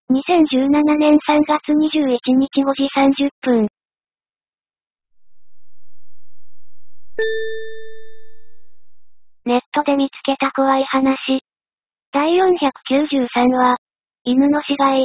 2017年3月21日5時30分。ネットで見つけた怖い話。第493話、犬の死骸。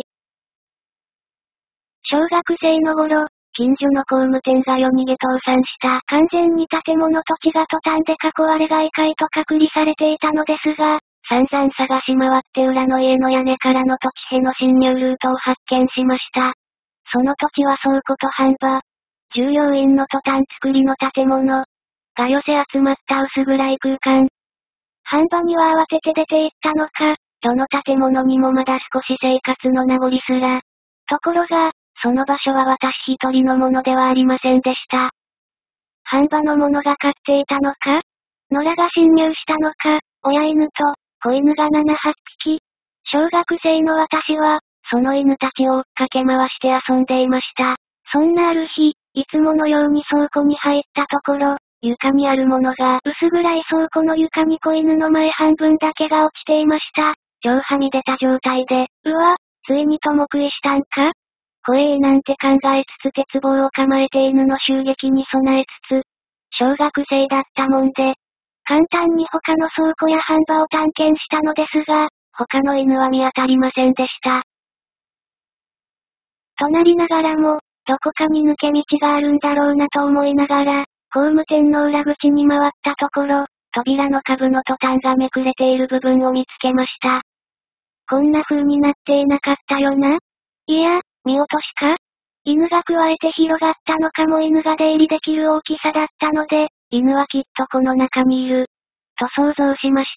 小学生の頃、近所の工務店が夜逃げ倒産した。完全に建物土地がトタンで囲われ外界と隔離されていたのですが、散々探し回って裏の家の屋根からの土地への侵入ルートを発見しました。その土地は倉庫と飯場、従業員のトタン作りの建物が寄せ集まった薄暗い空間。飯場には慌てて出て行ったのか、どの建物にもまだ少し生活の名残すら。ところが、その場所は私一人のものではありませんでした。飯場の者が飼っていたのか、野良が侵入したのか、親犬と子犬が7、8匹。小学生の私は、その犬たちを追っかけ回して遊んでいました。そんなある日、いつものように倉庫に入ったところ、床にあるものが薄暗い倉庫の床に子犬の前半分だけが落ちていました。上はみ出た状態で、うわ、ついにとも食いしたんか？怖えなんて考えつつ鉄棒を構えて犬の襲撃に備えつつ、小学生だったもんで、簡単に他の倉庫や飯場を探検したのですが、他の犬は見当たりませんでした。となりながらも、どこかに抜け道があるんだろうなと思いながら、工務店の裏口に回ったところ、扉の下部のトタンがめくれている部分を見つけました。こんな風になっていなかったよな？いや、見落としか？犬が加えて広がったのかも。犬が出入りできる大きさだったので、犬はきっとこの中にいる、と想像しました。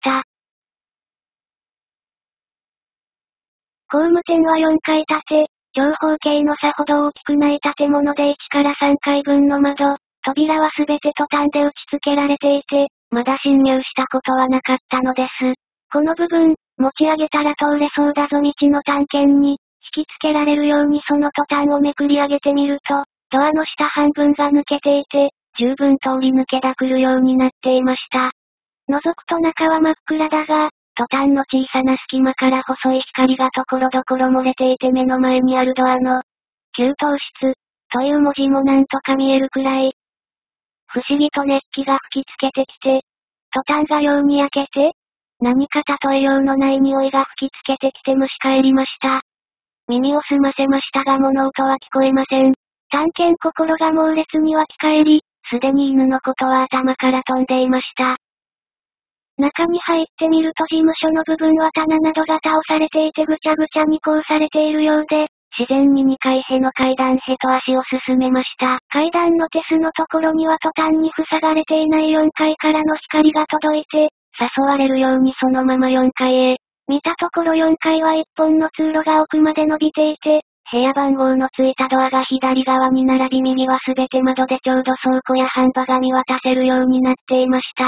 工務店は4階建て、長方形のさほど大きくない建物で1から3階分の窓、扉はすべてトタンで打ち付けられていて、まだ侵入したことはなかったのです。この部分、持ち上げたら通れそうだぞ道の探検に、引き付けられるようにそのトタンをめくり上げてみると、ドアの下半分が抜けていて、十分通り抜けが来るようになっていました。覗くと中は真っ暗だが、トタンの小さな隙間から細い光がところどころ漏れていて目の前にあるドアの、給湯室、という文字もなんとか見えるくらい。不思議と熱気が吹きつけてきて、トタンがように焼けて、何か例えようのない匂いが吹きつけてきて蒸し返りました。耳を澄ませましたが物音は聞こえません。探検心が猛烈に湧き返り、すでに犬のことは頭から飛んでいました。中に入ってみると事務所の部分は棚などが倒されていてぐちゃぐちゃにこうされているようで、自然に2階への階段へと足を進めました。階段の手すのところにはトタンに塞がれていない4階からの光が届いて、誘われるようにそのまま4階へ。見たところ4階は1本の通路が奥まで伸びていて、部屋番号のついたドアが左側に並び右はすべて窓でちょうど倉庫や飯場が見渡せるようになっていました。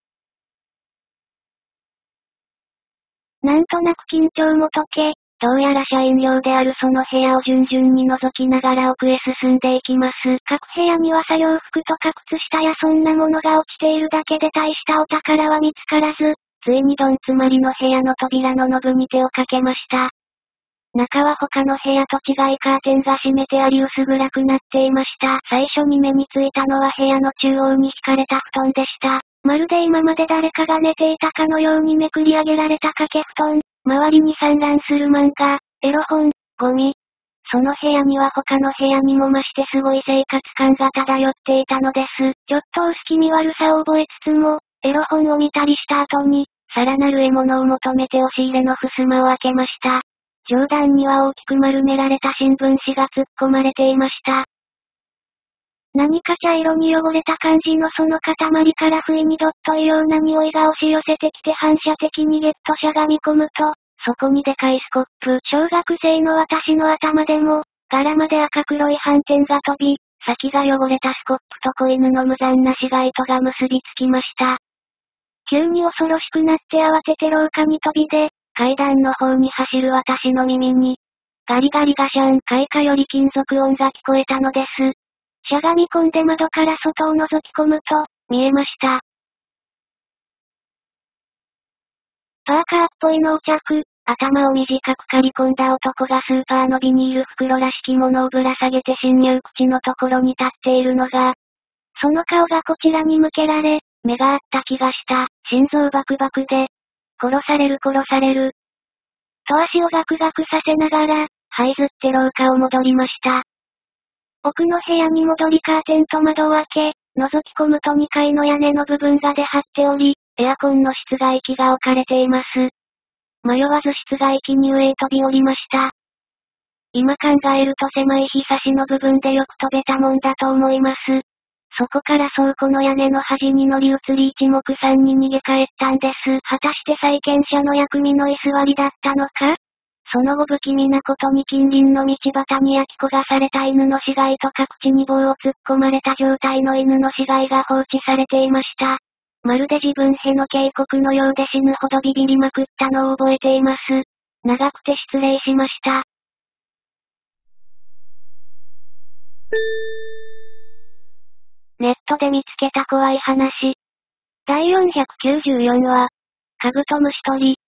なんとなく緊張も解け、どうやら社員用であるその部屋を順々に覗きながら奥へ進んでいきます。各部屋には作業服とか靴下やそんなものが落ちているだけで大したお宝は見つからず、ついにどん詰まりの部屋の扉のノブに手をかけました。中は他の部屋と違いカーテンが閉めてあり薄暗くなっていました。最初に目についたのは部屋の中央に敷かれた布団でした。まるで今まで誰かが寝ていたかのようにめくり上げられた掛け布団、周りに散乱する漫画、エロ本、ゴミ。その部屋には他の部屋にも増してすごい生活感が漂っていたのです。ちょっと薄気味悪さを覚えつつも、エロ本を見たりした後に、さらなる獲物を求めて押し入れの襖を開けました。上段には大きく丸められた新聞紙が突っ込まれていました。何か茶色に汚れた感じのその塊から不意にどっと異様な匂いが押し寄せてきて反射的にゲッとしゃがみ込むと、そこにでかいスコップ。小学生の私の頭でも、柄まで赤黒い斑点が飛び、先が汚れたスコップと子犬の無残な死骸とが結びつきました。急に恐ろしくなって慌てて廊下に飛び出、階段の方に走る私の耳に、ガリガリガシャン、階下より金属音が聞こえたのです。しゃがみ込んで窓から外を覗き込むと、見えました。パーカーっぽい濃着、 頭を短く刈り込んだ男がスーパーのビニール袋らしきものをぶら下げて侵入口のところに立っているのが、その顔がこちらに向けられ、目があった気がした。心臓バクバクで、殺される。と足をガクガクさせながら、這いずって廊下を戻りました。奥の部屋に戻りカーテンと窓を開け、覗き込むと2階の屋根の部分が出張っており、エアコンの室外機が置かれています。迷わず室外機に上へ飛び降りました。今考えると狭い日差しの部分でよく飛べたもんだと思います。そこから倉庫の屋根の端に乗り移り一目散に逃げ帰ったんです。果たして債権者の薬味の居座りだったのか？その後不気味なことに近隣の道端に焼き焦がされた犬の死骸と各地に棒を突っ込まれた状態の犬の死骸が放置されていました。まるで自分への警告のようで死ぬほどビビりまくったのを覚えています。長くて失礼しました。ネットで見つけた怖い話。第494話、カブトムシ捕り。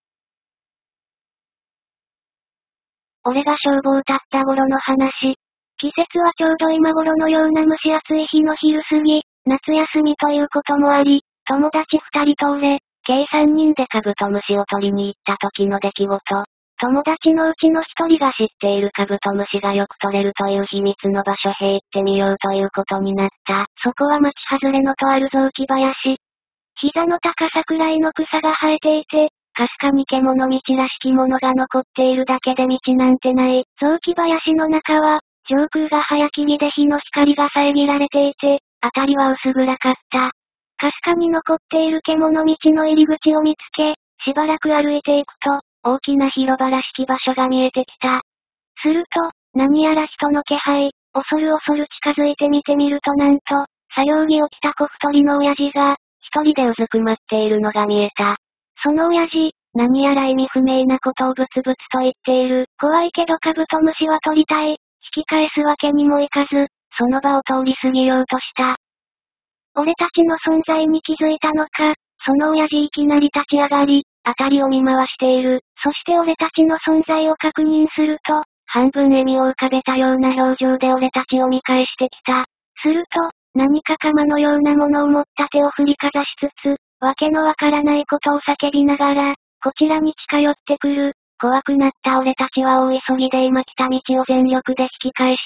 俺が消防立った頃の話。季節はちょうど今頃のような蒸し暑い日の昼過ぎ、夏休みということもあり、友達2人と俺、計3人でカブトムシを取りに行った時の出来事。友達のうちの1人が知っているカブトムシがよく取れるという秘密の場所へ行ってみようということになった。そこは町外れのとある雑木林。膝の高さくらいの草が生えていて、かすかに獣道らしきものが残っているだけで道なんてない。雑木林の中は、上空が早霧で日の光が遮られていて、辺りは薄暗かった。かすかに残っている獣道の入り口を見つけ、しばらく歩いていくと、大きな広場らしき場所が見えてきた。すると、何やら人の気配、恐る近づいてみてみるとなんと、作業着を着た小太りの親父が、一人でうずくまっているのが見えた。その親父、何やら意味不明なことをブツブツと言っている。怖いけどカブトムシは取りたい。引き返すわけにもいかず、その場を通り過ぎようとした。俺たちの存在に気づいたのか、その親父いきなり立ち上がり、辺りを見回している。そして俺たちの存在を確認すると、半分笑みを浮かべたような表情で俺たちを見返してきた。すると、何か鎌のようなものを持った手を振りかざしつつ、わけのわからないことを叫びながら、こちらに近寄ってくる。怖くなった俺たちは大急ぎで今来た道を全力で引き返した。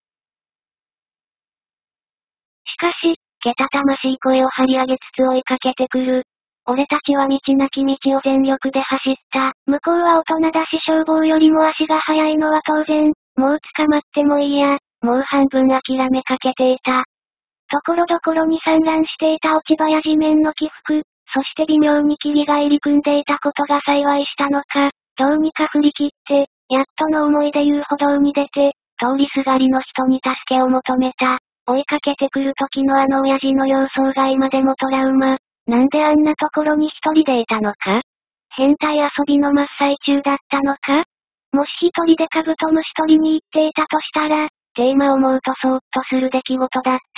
しかし、けたたましい声を張り上げつつ追いかけてくる。俺たちは道なき道を全力で走った。向こうは大人だし消防よりも足が速いのは当然。もう捕まってもいいや。もう半分諦めかけていた。ところどころに散乱していた落ち葉や地面の起伏、そして微妙に霧が入り組んでいたことが幸いしたのか、どうにか振り切って、やっとの思いで遊歩道に出て、通りすがりの人に助けを求めた。追いかけてくる時のあの親父の様相が今でもトラウマ。なんであんなところに一人でいたのか？変態遊びの真っ最中だったのか？もし一人でカブトムシ取りに行っていたとしたら、テーマを思うとそーっとする出来事だった。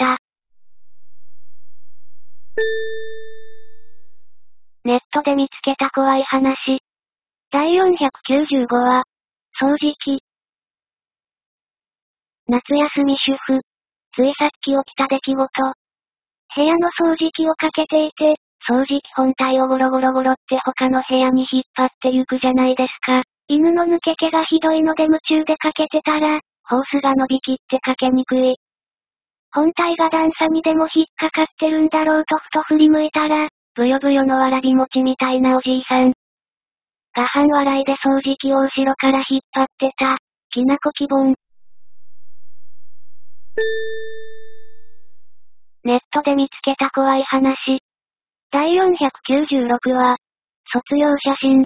ネットで見つけた怖い話。第495話、掃除機。夏休み主婦。ついさっき起きた出来事。部屋の掃除機をかけていて、掃除機本体をゴロゴロゴロって他の部屋に引っ張ってゆくじゃないですか。犬の抜け毛がひどいので夢中でかけてたら、ホースが伸びきってかけにくい。本体が段差にでも引っかかってるんだろうとふと振り向いたら、ブヨブヨのわらび餅みたいなおじいさん。が半笑いで掃除機を後ろから引っ張ってた。きなこ希望。ネットで見つけた怖い話。第496話、卒業写真。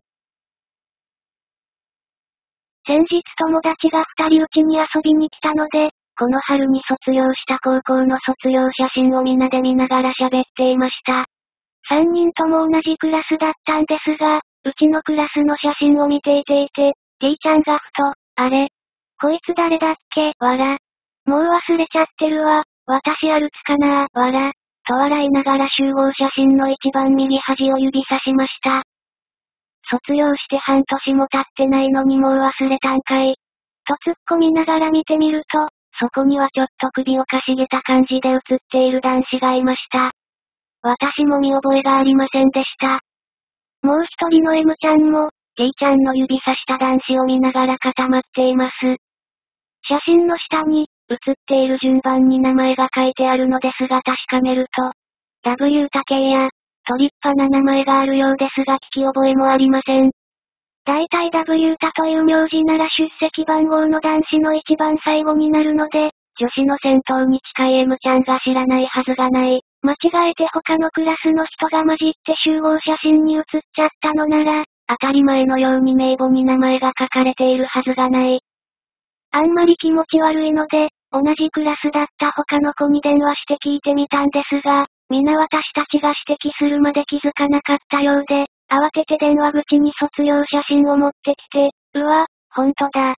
先日友達が2人うちに遊びに来たので、この春に卒業した高校の卒業写真をみんなで見ながら喋っていました。3人とも同じクラスだったんですが、うちのクラスの写真を見ていて、D ちゃんがふと、あれ？こいつ誰だっけ？わら。もう忘れちゃってるわ。私あるつかなー、わら。と笑いながら集合写真の一番右端を指さしました。 卒業して半年も経ってないのにもう忘れたんかい。と突っ込みながら見てみると、そこにはちょっと首をかしげた感じで映っている男子がいました。私も見覚えがありませんでした。もう一人の M ちゃんも、T ちゃんの指さした男子を見ながら固まっています。写真の下に、写っている順番に名前が書いてあるのですが確かめると、W 武井や、と立派な名前があるようですが聞き覚えもありません。大体 W 太という名字なら出席番号の男子の一番最後になるので、女子の先頭に近い M ちゃんが知らないはずがない。間違えて他のクラスの人が混じって集合写真に写っちゃったのなら、当たり前のように名簿に名前が書かれているはずがない。あんまり気持ち悪いので、同じクラスだった他の子に電話して聞いてみたんですが、皆私たちが指摘するまで気づかなかったようで、慌てて電話口に卒業写真を持ってきて、うわ、ほんとだ。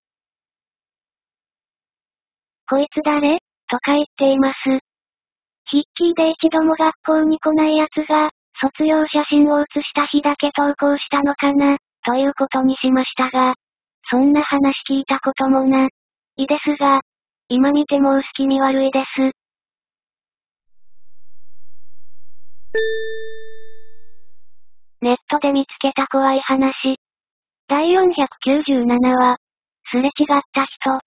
こいつ誰とか言っています。ヒッキーで一度も学校に来ない奴が、卒業写真を写した日だけ投稿したのかな、ということにしましたが、そんな話聞いたこともな。いですが、今見ても薄気味悪いです。ネットで見つけた怖い話。第497話、すれ違った人。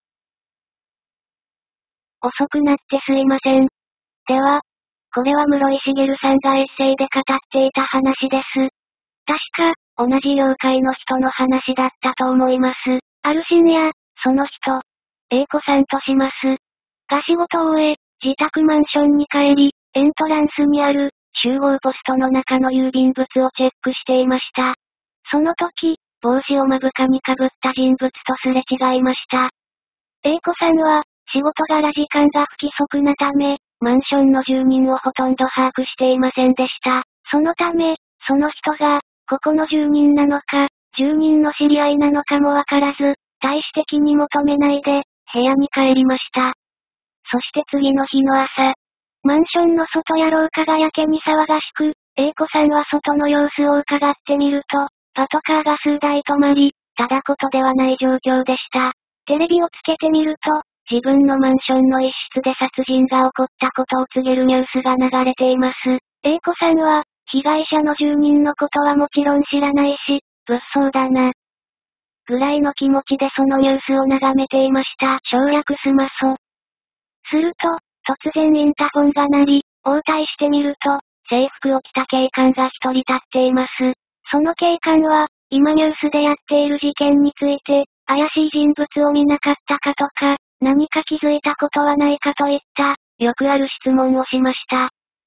遅くなってすいません。では、これは室井茂さんがエッセイで語っていた話です。確か、同じ業界の人の話だったと思います。ある深夜、その人、A子さんとします。が仕事を終え、自宅マンションに帰り、エントランスにある、集合ポストの中の郵便物をチェックしていました。その時、帽子を目深にかぶった人物とすれ違いました。A子さんは、仕事柄時間が不規則なため、マンションの住人をほとんど把握していませんでした。そのため、その人が、ここの住人なのか、住人の知り合いなのかもわからず、大して気に求めないで、部屋に帰りました。そして次の日の朝、マンションの外や廊下がやけに騒がしく、A子さんは外の様子を伺ってみると、パトカーが数台止まり、ただことではない状況でした。テレビをつけてみると、自分のマンションの一室で殺人が起こったことを告げるニュースが流れています。A子さんは、被害者の住人のことはもちろん知らないし、物騒だな。ぐらいの気持ちでそのニュースを眺めていました。省略スマソ。すると、突然インターホンが鳴り、応対してみると、制服を着た警官が一人立っています。その警官は、今ニュースでやっている事件について、怪しい人物を見なかったかとか、何か気づいたことはないかといった、よくある質問をしました。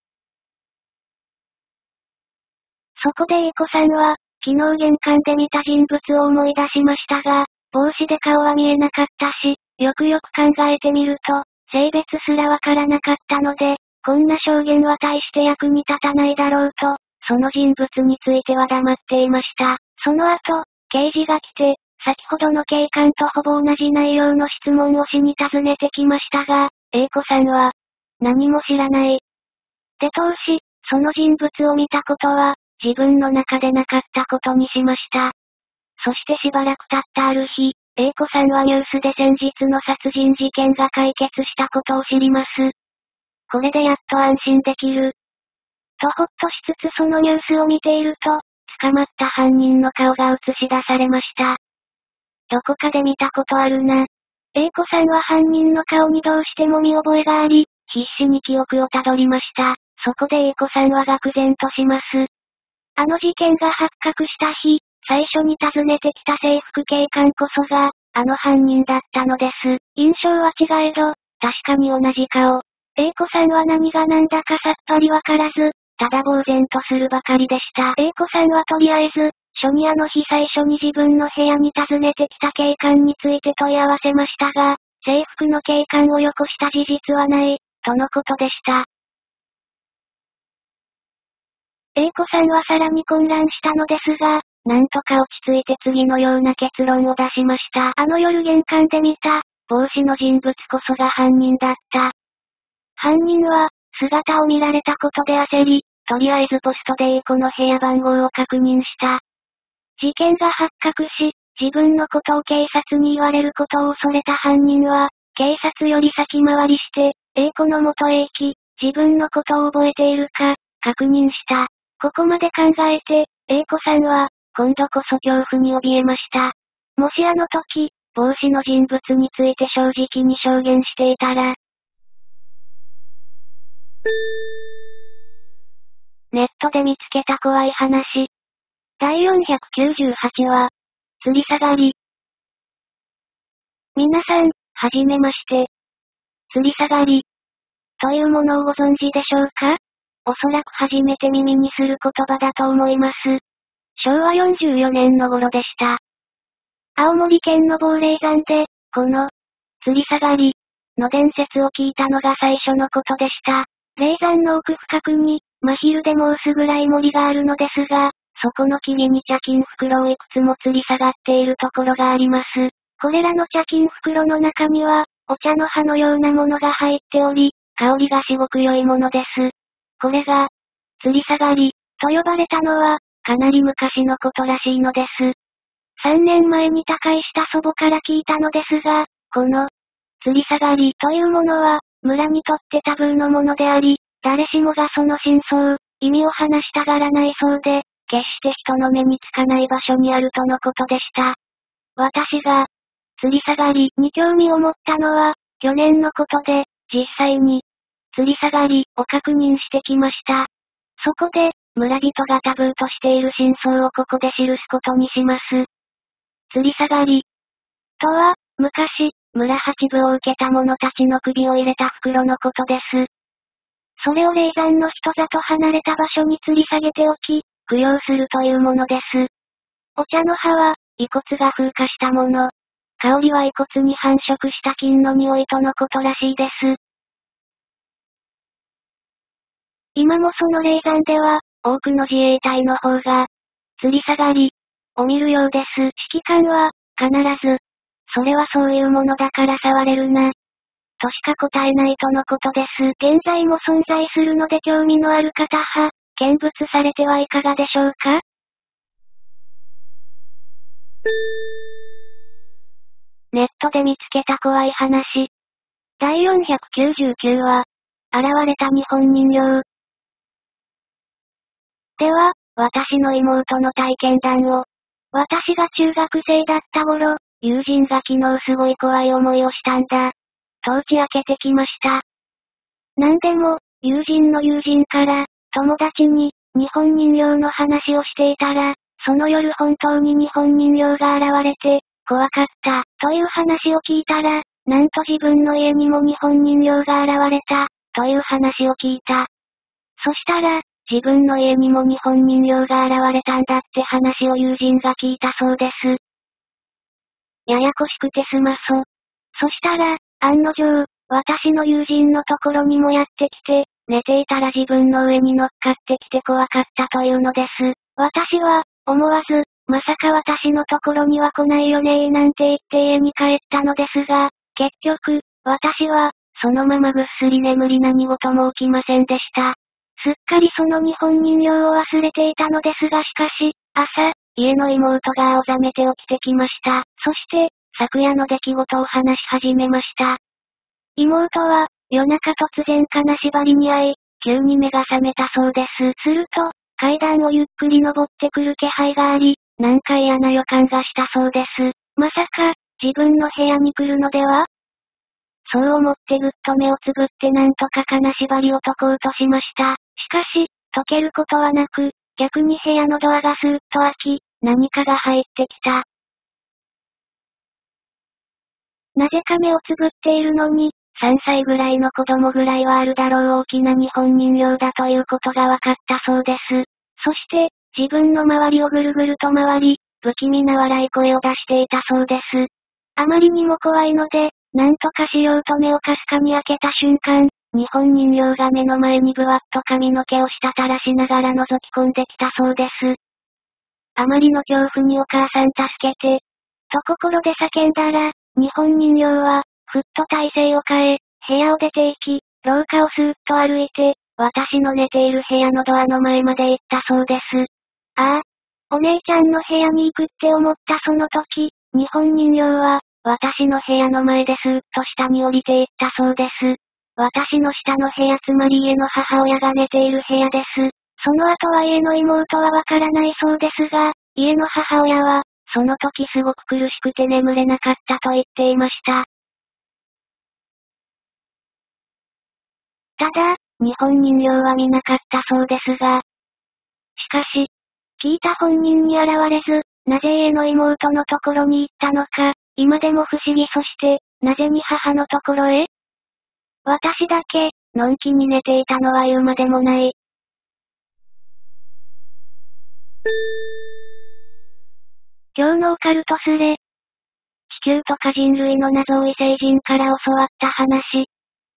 そこでA子さんは、昨日玄関で見た人物を思い出しましたが、帽子で顔は見えなかったし、よくよく考えてみると、性別すらわからなかったので、こんな証言は大して役に立たないだろうと、その人物については黙っていました。その後、刑事が来て、先ほどの警官とほぼ同じ内容の質問をしに尋ねてきましたが、A子さんは、何も知らない。で通し、その人物を見たことは、自分の中でなかったことにしました。そしてしばらく経ったある日、A子さんはニュースで先日の殺人事件が解決したことを知ります。これでやっと安心できる。とほっとしつつそのニュースを見ていると、捕まった犯人の顔が映し出されました。どこかで見たことあるな。A子さんは犯人の顔にどうしても見覚えがあり、必死に記憶をたどりました。そこでA子さんは愕然とします。あの事件が発覚した日、最初に訪ねてきた制服警官こそが、あの犯人だったのです。印象は違えど、確かに同じ顔。A子さんは何が何だかさっぱりわからず、ただ呆然とするばかりでした。A子さんはとりあえず、初にあの日最初に自分の部屋に訪ねてきた警官について問い合わせましたが、制服の警官をよこした事実はない、とのことでした。A子さんはさらに混乱したのですが、なんとか落ち着いて次のような結論を出しました。あの夜玄関で見た、帽子の人物こそが犯人だった。犯人は、姿を見られたことで焦り、とりあえずポストでA子の部屋番号を確認した。 事件が発覚し、自分のことを警察に言われることを恐れた犯人は、警察より先回りして、A 子の元へ行き、自分のことを覚えているか、確認した。ここまで考えて、A 子さんは、今度こそ恐怖に怯えました。もしあの時、帽子の人物について正直に証言していたら。ネットで見つけた怖い話。第498話、吊り下がり。皆さん、はじめまして。吊り下がり。というものをご存知でしょうか？おそらく初めて耳にする言葉だと思います。昭和44年の頃でした。青森県の亡霊山で、この、吊り下がり、の伝説を聞いたのが最初のことでした。霊山の奥深くに、真昼でも薄暗い森があるのですが、そこの木々に茶金袋をいくつも吊り下がっているところがあります。これらの茶金袋の中には、お茶の葉のようなものが入っており、香りがしごく良いものです。これが、吊り下がり、と呼ばれたのは、かなり昔のことらしいのです。3年前に他界した祖母から聞いたのですが、この、吊り下がりというものは、村にとってタブーのものであり、誰しもがその真相、意味を話したがらないそうで、決して人の目につかない場所にあるとのことでした。私が、吊り下がりに興味を持ったのは、去年のことで、実際に、吊り下がりを確認してきました。そこで、村人がタブーとしている真相をここで記すことにします。吊り下がりとは、昔、村八部を受けた者たちの首を入れた袋のことです。それを霊山の人里離れた場所に吊り下げておき、供養するというものです。お茶の葉は、遺骨が風化したもの。香りは遺骨に繁殖した菌の匂いとのことらしいです。今もその霊山では、多くの自衛隊の方が、吊り下がりを見るようです。指揮官は、必ず、それはそういうものだから触れるな、としか答えないとのことです。現在も存在するので興味のある方は、見物されてはいかがでしょうか？ネットで見つけた怖い話。第499話、現れた日本人形。では、私の妹の体験談を。私が中学生だった頃、友人が昨日すごい怖い思いをしたんだ。と打ち明けてきました。なんでも、友人の友人から、友達に、日本人形の話をしていたら、その夜本当に日本人形が現れて、怖かった、という話を聞いたら、なんと自分の家にも日本人形が現れた、という話を聞いた。そしたら、自分の家にも日本人形が現れたんだって話を友人が聞いたそうです。ややこしくてすまそ。そしたら、案の定、私の友人のところにもやってきて、寝ていたら自分の上に乗っかってきて怖かったというのです。私は、思わず、まさか私のところには来ないよねなんて言って家に帰ったのですが、結局、私は、そのままぐっすり眠り何事も起きませんでした。すっかりその日本人形を忘れていたのですがしかし、朝、家の妹が青ざめて起きてきました。そして、昨夜の出来事を話し始めました。妹は、夜中突然金縛りに遭い、急に目が覚めたそうです。すると、階段をゆっくり登ってくる気配があり、なんか嫌な予感がしたそうです。まさか、自分の部屋に来るのでは？そう思ってぐっと目をつぶってなんとか金縛りを解こうとしました。しかし、解けることはなく、逆に部屋のドアがスーッと開き、何かが入ってきた。なぜか目をつぶっているのに、3歳ぐらいの子供ぐらいはあるだろう大きな日本人形だということが分かったそうです。そして、自分の周りをぐるぐると回り、不気味な笑い声を出していたそうです。あまりにも怖いので、なんとかしようと目をかすかに開けた瞬間、日本人形が目の前にぶわっと髪の毛を滴らしながら覗き込んできたそうです。あまりの恐怖にお母さん助けて、と心で叫んだら、日本人形は、ふっと体勢を変え、部屋を出て行き、廊下をスーッと歩いて、私の寝ている部屋のドアの前まで行ったそうです。ああ、 お姉ちゃんの部屋に行くって思ったその時、日本人形は、私の部屋の前でスーッと下に降りていったそうです。私の下の部屋つまり家の母親が寝ている部屋です。その後は家の妹はわからないそうですが、家の母親は、その時すごく苦しくて眠れなかったと言っていました。ただ、日本人形は見なかったそうですが。しかし、聞いた本人に現れず、なぜ家の妹のところに行ったのか、今でも不思議そして、なぜに母のところへ？私だけ、のんきに寝ていたのは言うまでもない。今日のオカルトスレ。地球とか人類の謎を異星人から教わった話。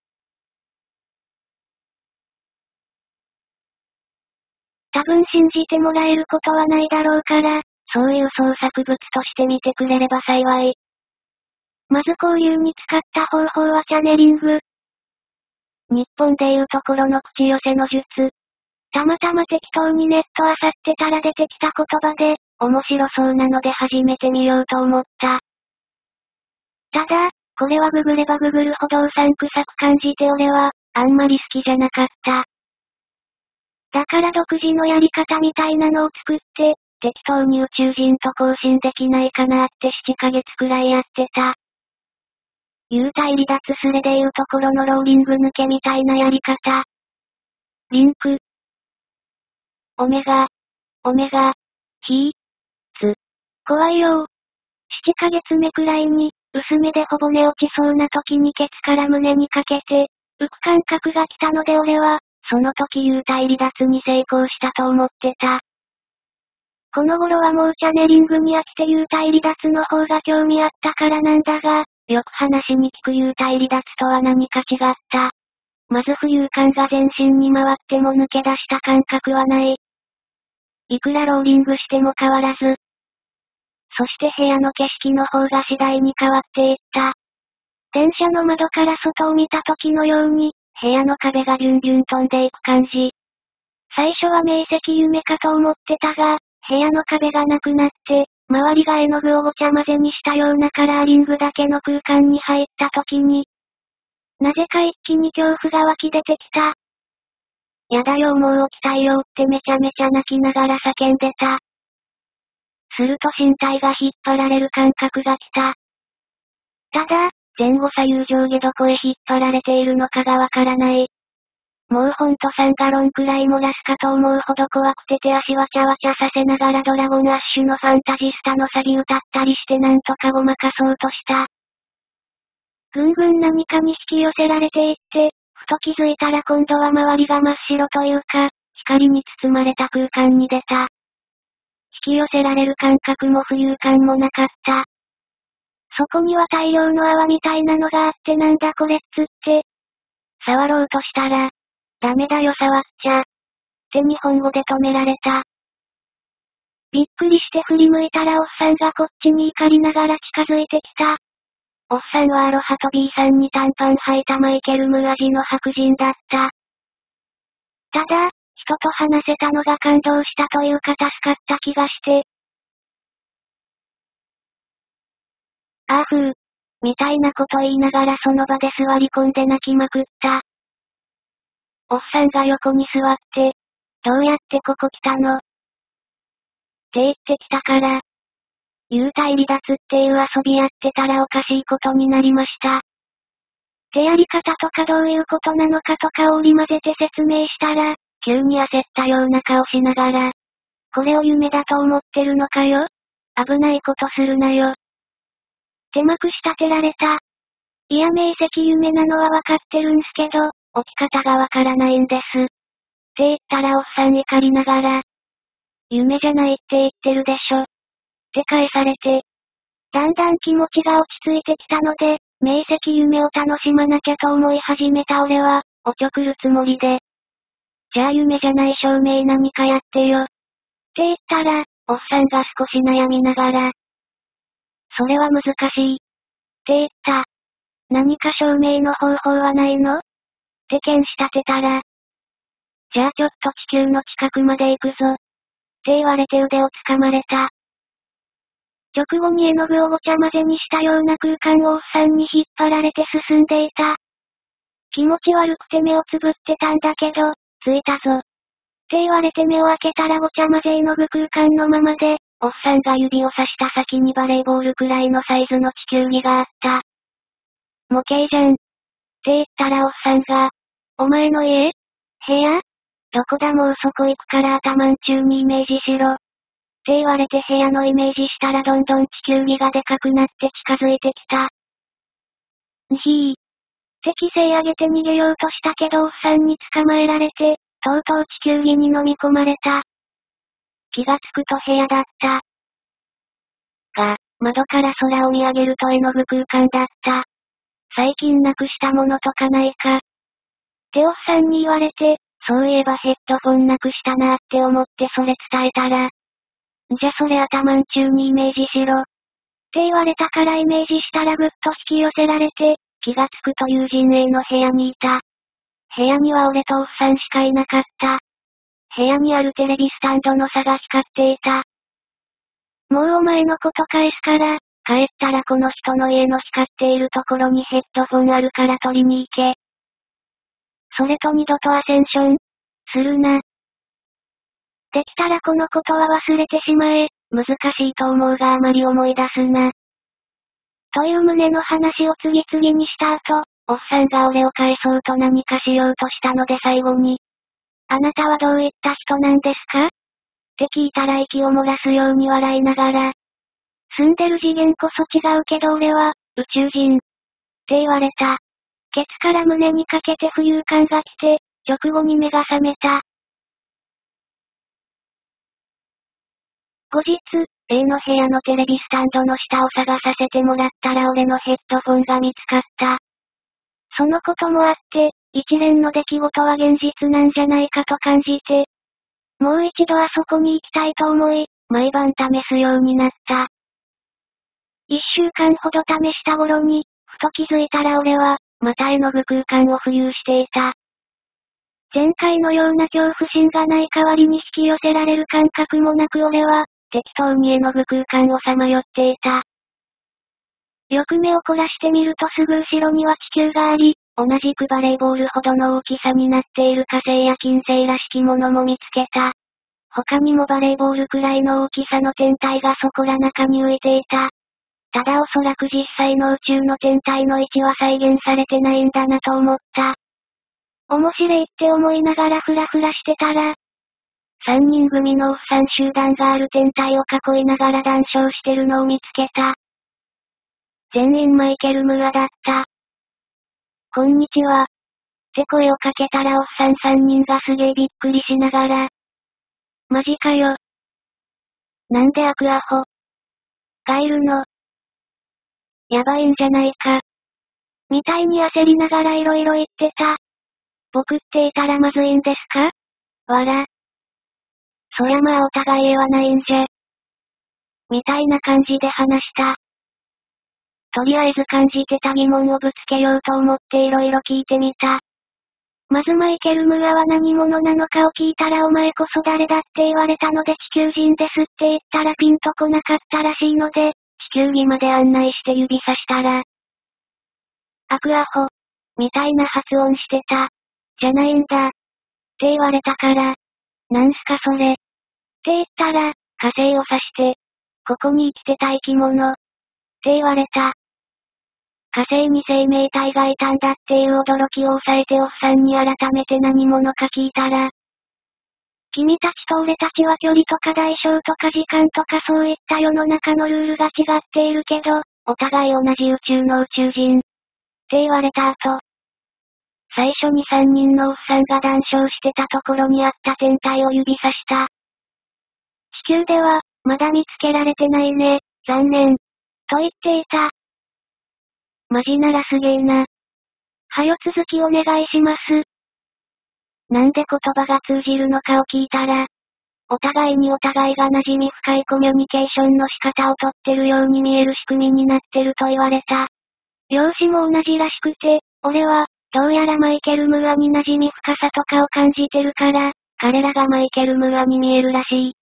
多分信じてもらえることはないだろうから、そういう創作物として見てくれれば幸い。まず交流に使った方法はチャネリング。日本でいうところの口寄せの術。たまたま適当にネット漁ってたら出てきた言葉で、面白そうなので始めてみようと思った。ただ、これはググればググるほどうさんくさく感じて俺は、あんまり好きじゃなかった。だから独自のやり方みたいなのを作って、適当に宇宙人と交信できないかなって7ヶ月くらいやってた。幽体離脱スレでいうところのローリング抜けみたいなやり方。リンク。オメガ、ヒーツ。怖いよ。7ヶ月目くらいに、薄めでほぼ寝落ちそうな時にケツから胸にかけて、浮く感覚が来たので俺は、その時幽体離脱に成功したと思ってた。この頃はもうチャネリングに飽きて幽体離脱の方が興味あったからなんだが、よく話に聞く幽体離脱とは何か違った。まず浮遊感が全身に回っても抜け出した感覚はない。いくらローリングしても変わらず。そして部屋の景色の方が次第に変わっていった。電車の窓から外を見た時のように、部屋の壁がビュンビュン飛んでいく感じ。最初は明晰夢かと思ってたが、部屋の壁がなくなって、周りが絵の具をごちゃ混ぜにしたようなカラーリングだけの空間に入った時に、なぜか一気に恐怖が湧き出てきた。やだよもう起きたいよってめちゃめちゃ泣きながら叫んでた。すると身体が引っ張られる感覚が来た。ただ、前後左右上下どこへ引っ張られているのかがわからない。もうほんと3ガロンくらい漏らすかと思うほど怖くて手足わちゃわちゃさせながらドラゴンアッシュのファンタジスタのサビ歌ったりしてなんとかごまかそうとした。ぐんぐん何かに引き寄せられていって、ふと気づいたら今度は周りが真っ白というか、光に包まれた空間に出た。引き寄せられる感覚も浮遊感もなかった。そこには大量の泡みたいなのがあってなんだこれっつって。触ろうとしたら、ダメだよ触っちゃ。って日本語で止められた。びっくりして振り向いたらおっさんがこっちに怒りながら近づいてきた。おっさんはアロハと B さんに短パン履いたマイケルム味の白人だった。ただ、人と話せたのが感動したというか助かった気がして。ああふう。みたいなこと言いながらその場で座り込んで泣きまくった。おっさんが横に座って、どうやってここ来たの？って言ってきたから。幽体離脱っていう遊びやってたらおかしいことになりました。ってやり方とかどういうことなのかとかを織り交ぜて説明したら、急に焦ったような顔しながら。これを夢だと思ってるのかよ？危ないことするなよ。ってまくし立てられた。いや明晰夢なのはわかってるんすけど、起き方がわからないんです。って言ったらおっさん怒りながら。夢じゃないって言ってるでしょ。って返されて。だんだん気持ちが落ち着いてきたので、明晰夢を楽しまなきゃと思い始めた俺は、おちょくるつもりで。じゃあ夢じゃない証明何かやってよ。って言ったら、おっさんが少し悩みながら。それは難しい。って言った。何か証明の方法はないの？って剣仕立てたら。じゃあちょっと地球の近くまで行くぞ。って言われて腕を掴まれた。直後に絵の具をごちゃ混ぜにしたような空間をおっさんに引っ張られて進んでいた。気持ち悪くて目をつぶってたんだけど、着いたぞ。って言われて目を開けたらごちゃ混ぜ絵の具空間のままで、おっさんが指をさした先にバレーボールくらいのサイズの地球儀があった。模型じゃん。って言ったらおっさんが、お前の家？部屋？どこだもうそこ行くから頭ん中にイメージしろ。って言われて部屋のイメージしたらどんどん地球儀がでかくなって近づいてきた。にひー。って規制上げて逃げようとしたけどおっさんに捕まえられて、とうとう地球儀に飲み込まれた。気がつくと部屋だった。が、窓から空を見上げると絵の具空間だった。最近なくしたものとかないか。っておっさんに言われて、そういえばヘッドフォンなくしたなって思ってそれ伝えたら、じゃそれ頭ん中にイメージしろ。って言われたからイメージしたらぐっと引き寄せられて、気がつくと友人 A の部屋にいた。部屋には俺とおっさんしかいなかった。部屋にあるテレビスタンドの差が光っていた。もうお前のこと返すから、帰ったらこの人の家の光っているところにヘッドフォンあるから取りに行け。それと二度とアセンションするな。できたらこのことは忘れてしまえ、難しいと思うがあまり思い出すな。という旨の話を次々にした後、おっさんが俺を返そうと何かしようとしたので最後に。あなたはどういった人なんですか？って聞いたら息を漏らすように笑いながら。住んでる次元こそ違うけど俺は、宇宙人。って言われた。ケツから胸にかけて浮遊感が来て、直後に目が覚めた。後日、A の部屋のテレビスタンドの下を探させてもらったら俺のヘッドフォンが見つかった。そのこともあって、一連の出来事は現実なんじゃないかと感じて、もう一度あそこに行きたいと思い、毎晩試すようになった。一週間ほど試した頃に、ふと気づいたら俺は、また絵の具空間を浮遊していた。前回のような恐怖心がない代わりに引き寄せられる感覚もなく俺は、適当に絵の具空間をさまよっていた。よく目を凝らしてみるとすぐ後ろには地球があり、同じくバレーボールほどの大きさになっている火星や金星らしきものも見つけた。他にもバレーボールくらいの大きさの天体がそこら中に浮いていた。ただおそらく実際の宇宙の天体の位置は再現されてないんだなと思った。面白いって思いながらフラフラしてたら、3人組のおっさん集団がある天体を囲いながら談笑してるのを見つけた。全員マイケル・ムーアだった。こんにちは。って声をかけたらおっさん3人がすげえびっくりしながら。マジかよ。なんでアクアホがいるの？やばいんじゃないか。みたいに焦りながら色々言ってた。僕っていたらまずいんですか？わら。そりゃまあお互い絵はないんじゃ。みたいな感じで話した。とりあえず感じてた疑問をぶつけようと思って色々聞いてみた。まずマイケル・ムーアは何者なのかを聞いたらお前こそ誰だって言われたので地球人ですって言ったらピンとこなかったらしいので、地球儀まで案内して指さしたら、アクアホ、みたいな発音してた。じゃないんだ。って言われたから、なんすかそれ。って言ったら、火星を指して、ここに生きてた生き物。って言われた。火星に生命体がいたんだっていう驚きを抑えておっさんに改めて何者か聞いたら、君たちと俺たちは距離とか代償とか時間とかそういった世の中のルールが違っているけど、お互い同じ宇宙の宇宙人。って言われた後、最初に3人のおっさんが談笑してたところにあった天体を指さした。地球では、まだ見つけられてないね、残念。と言っていた。マジならすげえな。はよ続きお願いします。なんで言葉が通じるのかを聞いたら、お互いにお互いが馴染み深いコミュニケーションの仕方をとってるように見える仕組みになってると言われた。容姿も同じらしくて、俺は、どうやらマイケル・ムーアに馴染み深さとかを感じてるから、彼らがマイケル・ムーアに見えるらしい。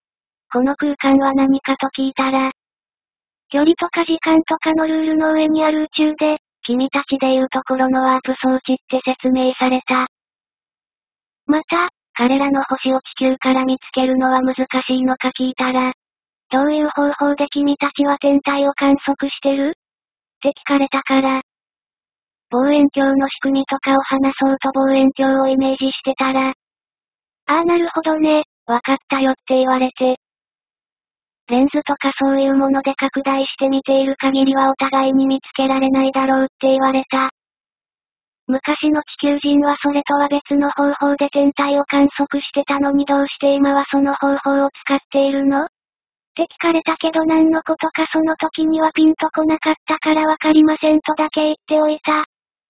この空間は何かと聞いたら、距離とか時間とかのルールの上にある宇宙で、君たちでいうところのワープ装置って説明された。また、彼らの星を地球から見つけるのは難しいのか聞いたら、どういう方法で君たちは天体を観測してるって聞かれたから、望遠鏡の仕組みとかを話そうと望遠鏡をイメージしてたら、ああなるほどね、わかったよって言われて、レンズとかそういうもので拡大して見ている限りはお互いに見つけられないだろうって言われた。昔の地球人はそれとは別の方法で天体を観測してたのにどうして今はその方法を使っているのって聞かれたけど何のことかその時にはピンとこなかったからわかりませんとだけ言っておいた。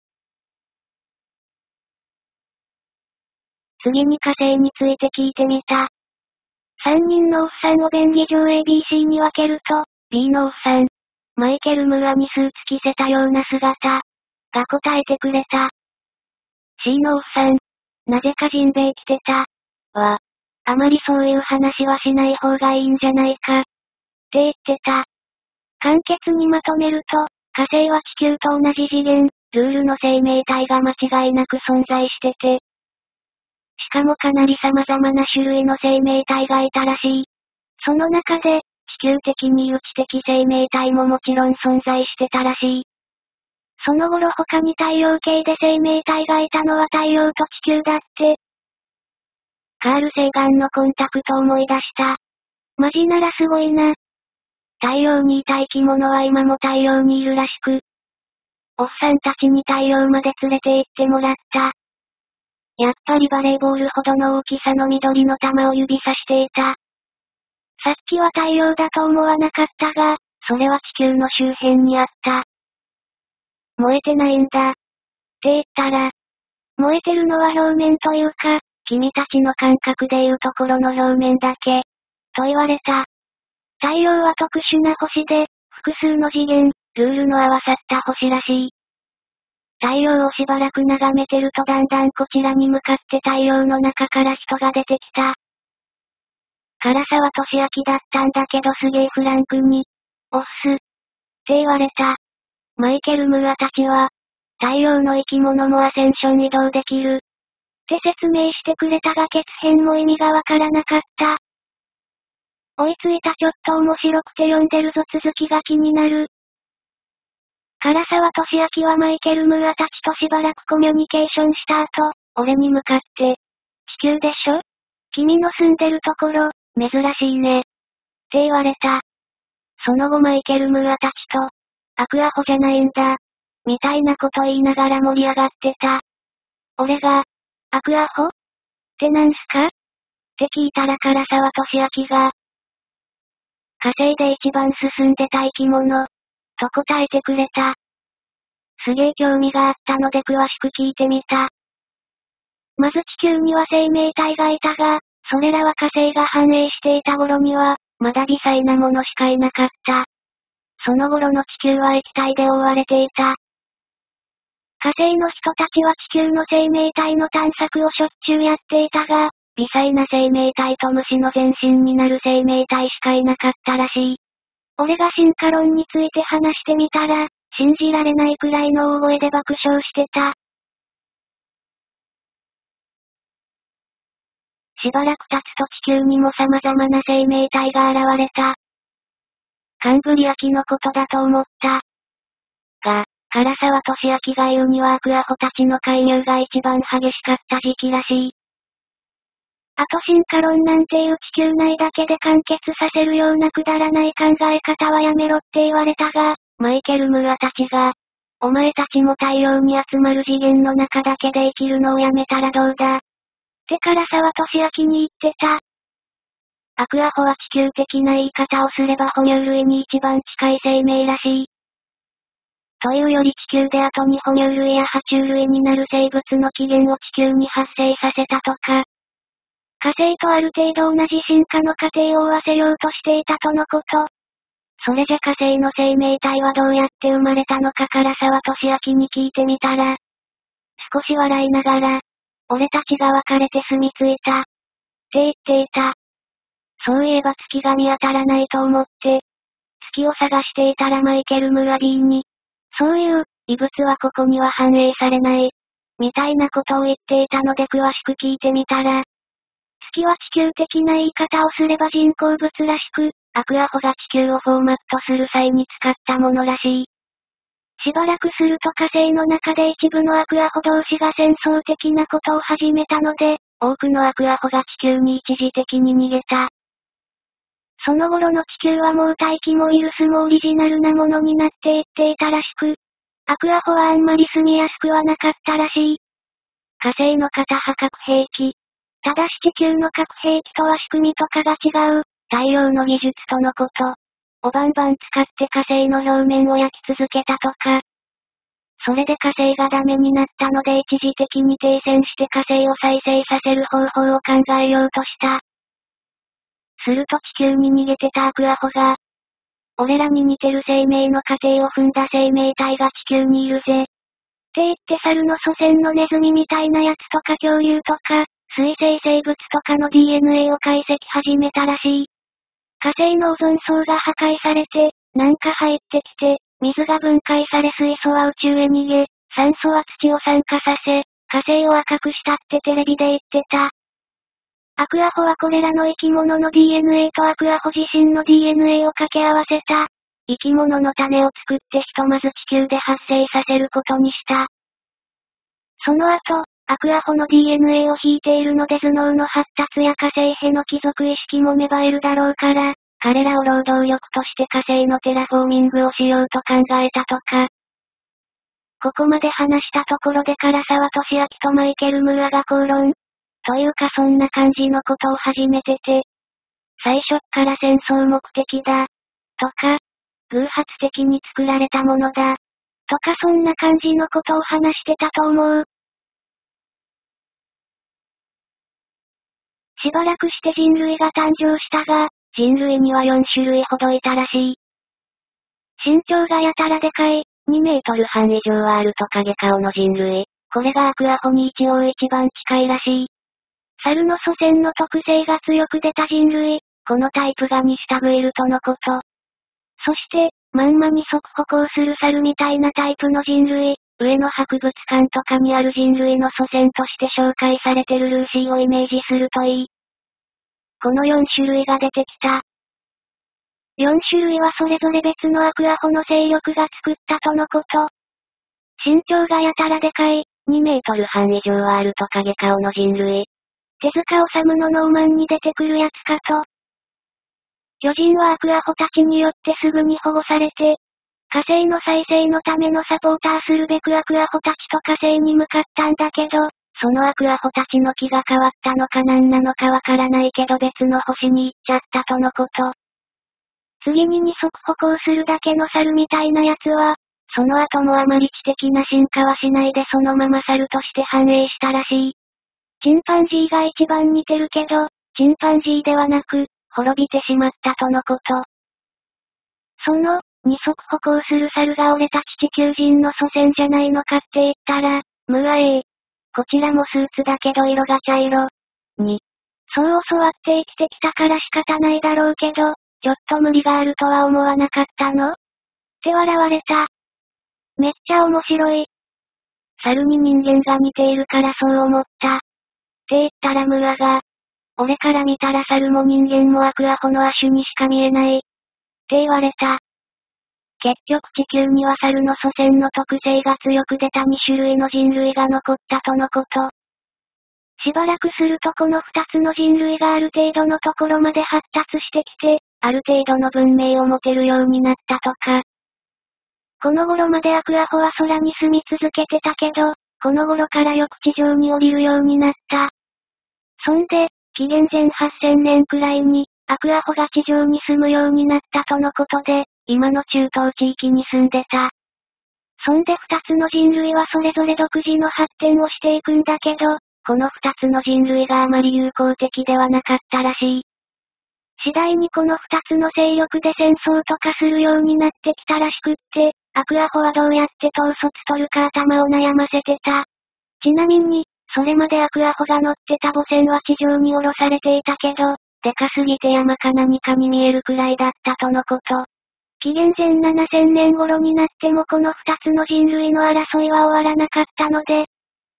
次に火星について聞いてみた。3人のおっさんを便宜上 ABC に分けると、B のおっさん、マイケル・ムーアにスーツ着せたような姿、が答えてくれた。C のおっさん、なぜかジンベエ着てた。は、あまりそういう話はしない方がいいんじゃないか。って言ってた。簡潔にまとめると、火星は地球と同じ次元、ルールの生命体が間違いなく存在してて、しかもかなり様々な種類の生命体がいたらしい。その中で、地球的に有知的生命体ももちろん存在してたらしい。その頃他に太陽系で生命体がいたのは太陽と地球だって。カール・セーガンのコンタクトを思い出した。マジならすごいな。太陽にいた生き物は今も太陽にいるらしく。おっさんたちに太陽まで連れて行ってもらった。やっぱりバレーボールほどの大きさの緑の球を指さしていた。さっきは太陽だと思わなかったが、それは地球の周辺にあった。燃えてないんだ。って言ったら、燃えてるのは表面というか、君たちの感覚でいうところの表面だけ、と言われた。太陽は特殊な星で、複数の次元、ルールの合わさった星らしい。太陽をしばらく眺めてるとだんだんこちらに向かって太陽の中から人が出てきた。唐沢俊明だったんだけどすげえフランクに、おっす。って言われた。マイケル・ムーアたちは、太陽の生き物もアセンション移動できる。って説明してくれたが血変も意味がわからなかった。追いついたちょっと面白くて読んでるぞ続きが気になる。唐沢俊明はマイケル・ムーアたちとしばらくコミュニケーションした後、俺に向かって、地球でしょ？君の住んでるところ、珍しいね。って言われた。その後マイケル・ムーアたちと、アクアホじゃないんだ。みたいなこと言いながら盛り上がってた。俺が、アクアホ？ってなんすか？って聞いたら唐沢俊明が、火星で一番進んでた生き物、と答えてくれた。すげえ興味があったので詳しく聞いてみた。まず地球には生命体がいたが、それらは火星が繁栄していた頃には、まだ微細なものしかいなかった。その頃の地球は液体で覆われていた。火星の人たちは地球の生命体の探索をしょっちゅうやっていたが、微細な生命体と虫の前身になる生命体しかいなかったらしい。俺が進化論について話してみたら、信じられないくらいの大声で爆笑してた。しばらく経つと地球にも様々な生命体が現れた。カンブリア紀のことだと思った。が、唐沢俊明が言うにはアクアホたちの介入が一番激しかった時期らしい。あと進化論なんていう地球内だけで完結させるようなくだらない考え方はやめろって言われたが、マイケル・ムーアたちが、お前たちも太陽に集まる次元の中だけで生きるのをやめたらどうだ。って唐沢俊明に言ってた。アクアホは地球的な言い方をすれば哺乳類に一番近い生命らしい。というより地球で後に哺乳類や爬虫類になる生物の起源を地球に発生させたとか、火星とある程度同じ進化の過程を追わせようとしていたとのこと。それじゃ火星の生命体はどうやって生まれたのか唐沢俊明に聞いてみたら、少し笑いながら、俺たちが別れて住み着いた。って言っていた。 そういえば月が見当たらないと思って、月を探していたらマイケル・ムーアビーに、そういう、異物はここには反映されない、みたいなことを言っていたので詳しく聞いてみたら、月は地球的な言い方をすれば人工物らしく、アクアホが地球をフォーマットする際に使ったものらしい。しばらくすると火星の中で一部のアクアホ同士が戦争的なことを始めたので、多くのアクアホが地球に一時的に逃げた。その頃の地球はもう大気もウイルスもオリジナルなものになっていっていたらしく、アクアホはあんまり住みやすくはなかったらしい。火星の片破核兵器。ただし地球の核兵器とは仕組みとかが違う、大量の技術とのこと。をバンバン使って火星の表面を焼き続けたとか。それで火星がダメになったので一時的に停戦して火星を再生させる方法を考えようとした。すると地球に逃げてたアクアホが、俺らに似てる生命の過程を踏んだ生命体が地球にいるぜ。って言って猿の祖先のネズミみたいなやつとか恐竜とか、水生生物とかの DNA を解析始めたらしい。火星のオゾン層が破壊されて、なんか入ってきて、水が分解され水素は宇宙へ逃げ、酸素は土を酸化させ、火星を赤くしたってテレビで言ってた。アクアホはこれらの生き物の DNA とアクアホ自身の DNA を掛け合わせた。生き物の種を作ってひとまず地球で発生させることにした。その後、アクアホの DNA を引いているので頭脳の発達や火星への帰属意識も芽生えるだろうから、彼らを労働力として火星のテラフォーミングをしようと考えたとか。ここまで話したところで唐沢俊明とマイケル・ムーアが口論。というかそんな感じのことを始めてて。最初っから戦争目的だ。とか、偶発的に作られたものだ。とかそんな感じのことを話してたと思う。しばらくして人類が誕生したが、人類には4種類ほどいたらしい。身長がやたらでかい、2メートル半以上はあるトカゲ顔の人類。これがアクアホに一応一番近いらしい。猿の祖先の特性が強く出た人類、このタイプがニシタグイルとのこと。そして、まんまに側歩行する猿みたいなタイプの人類、上野博物館とかにある人類の祖先として紹介されてるルーシーをイメージするといい。この4種類が出てきた。4種類はそれぞれ別のアクアホの勢力が作ったとのこと。身長がやたらでかい、2メートル半以上はあるトカゲ顔の人類。手塚治虫のノーマンに出てくるやつかと。巨人はアクアホたちによってすぐに保護されて、火星の再生のためのサポーターするべくアクアホたちと火星に向かったんだけど、そのアクアホたちの気が変わったのか何なのかわからないけど別の星に行っちゃったとのこと。次に二足歩行するだけの猿みたいなやつは、その後もあまり知的な進化はしないでそのまま猿として繁栄したらしい。チンパンジーが一番似てるけど、チンパンジーではなく、滅びてしまったとのこと。その、二足歩行する猿が俺たち地球人の祖先じゃないのかって言ったら、ムーアこちらもスーツだけど色が茶色。に。そう教わって生きてきたから仕方ないだろうけど、ちょっと無理があるとは思わなかったの？って笑われた。めっちゃ面白い。猿に人間が似ているからそう思った。って言ったらムーアが、俺から見たら猿も人間もアクアホの亜種にしか見えない。って言われた。結局地球には猿の祖先の特性が強く出た2種類の人類が残ったとのこと。しばらくするとこの2つの人類がある程度のところまで発達してきて、ある程度の文明を持てるようになったとか。この頃までアクアホは空に住み続けてたけど、この頃からよく地上に降りるようになった。そんで、紀元前8000年くらいに、アクアホが地上に住むようになったとのことで、今の中東地域に住んでた。そんで二つの人類はそれぞれ独自の発展をしていくんだけど、この二つの人類があまり友好的ではなかったらしい。次第にこの二つの勢力で戦争とかするようになってきたらしくって、アクアホはどうやって統率取るか頭を悩ませてた。ちなみに、それまでアクアホが乗ってた母船は地上に降ろされていたけど、 でかすぎて山か何かに見えるくらいだったとのこと。紀元前7000年頃になってもこの2つの人類の争いは終わらなかったので、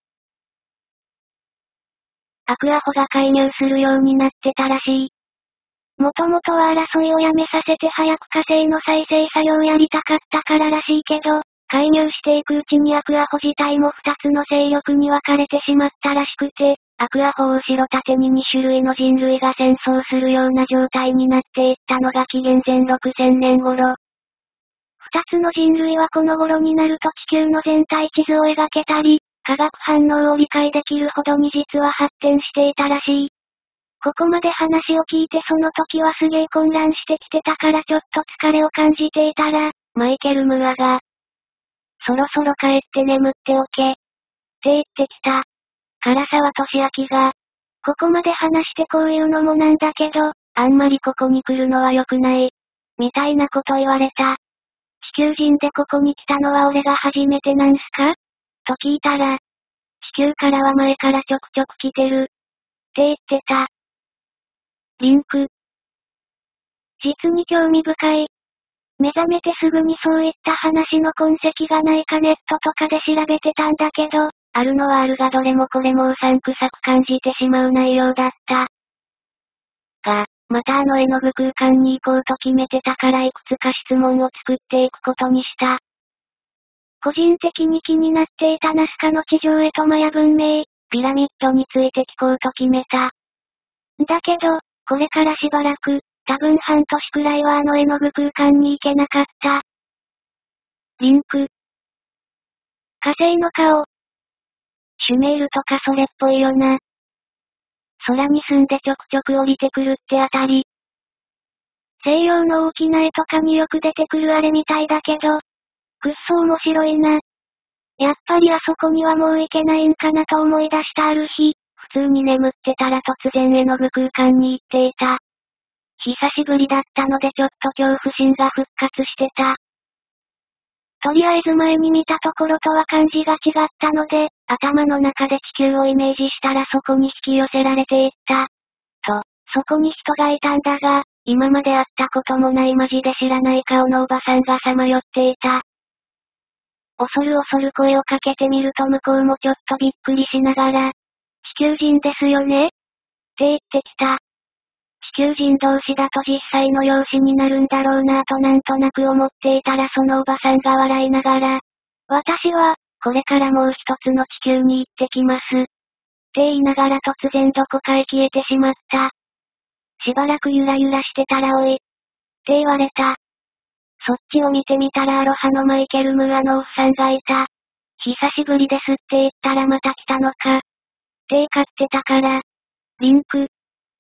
アクアホが介入するようになってたらしい。もともとは争いをやめさせて早く火星の再生作業をやりたかったかららしいけど、介入していくうちにアクアホ自体も2つの勢力に分かれてしまったらしくて、アクアホを後ろ盾に2種類の人類が戦争するような状態になっていったのが紀元前6000年頃。2つの人類はこの頃になると地球の全体地図を描けたり、化学反応を理解できるほどに実は発展していたらしい。ここまで話を聞いてその時はすげえ混乱してきてたからちょっと疲れを感じていたら、マイケル・ムーアが、そろそろ帰って眠っておけ。って言ってきた。唐沢俊明が、ここまで話してこういうのもなんだけど、あんまりここに来るのは良くない。みたいなこと言われた。地球人でここに来たのは俺が初めてなんすかと聞いたら、地球からは前からちょくちょく来てる。って言ってた。リンク。実に興味深い。目覚めてすぐにそういった話の痕跡がないかネットとかで調べてたんだけど、あるのはあるがどれもこれもうさんくさく感じてしまう内容だった。が、また絵の具空間に行こうと決めてたからいくつか質問を作っていくことにした。個人的に気になっていたナスカの地上絵とマヤ文明、ピラミッドについて聞こうと決めた。だけど、これからしばらく、多分半年くらいは絵の具空間に行けなかった。リンク。火星の顔。シュメールとかそれっぽいよな。空に住んでちょくちょく降りてくるってあたり。西洋の大きな絵とかによく出てくるあれみたいだけど、くっそ面白いな。やっぱりあそこにはもう行けないんかなと思い出したある日、普通に眠ってたら突然絵の具空間に行っていた。久しぶりだったのでちょっと恐怖心が復活してた。とりあえず前に見たところとは感じが違ったので、頭の中で地球をイメージしたらそこに引き寄せられていった。と、そこに人がいたんだが、今まで会ったこともないマジで知らない顔のおばさんがさまよっていた。恐る恐る声をかけてみると向こうもちょっとびっくりしながら、地球人ですよねって言ってきた。地球人同士だと実際の容姿になるんだろうなぁとなんとなく思っていたらそのおばさんが笑いながら、私は、これからもう一つの地球に行ってきます。って言いながら突然どこかへ消えてしまった。しばらくゆらゆらしてたらおい。って言われた。そっちを見てみたらアロハのマイケル・ムーアのおっさんがいた。久しぶりですって言ったらまた来たのか。って買ってたから。リンク。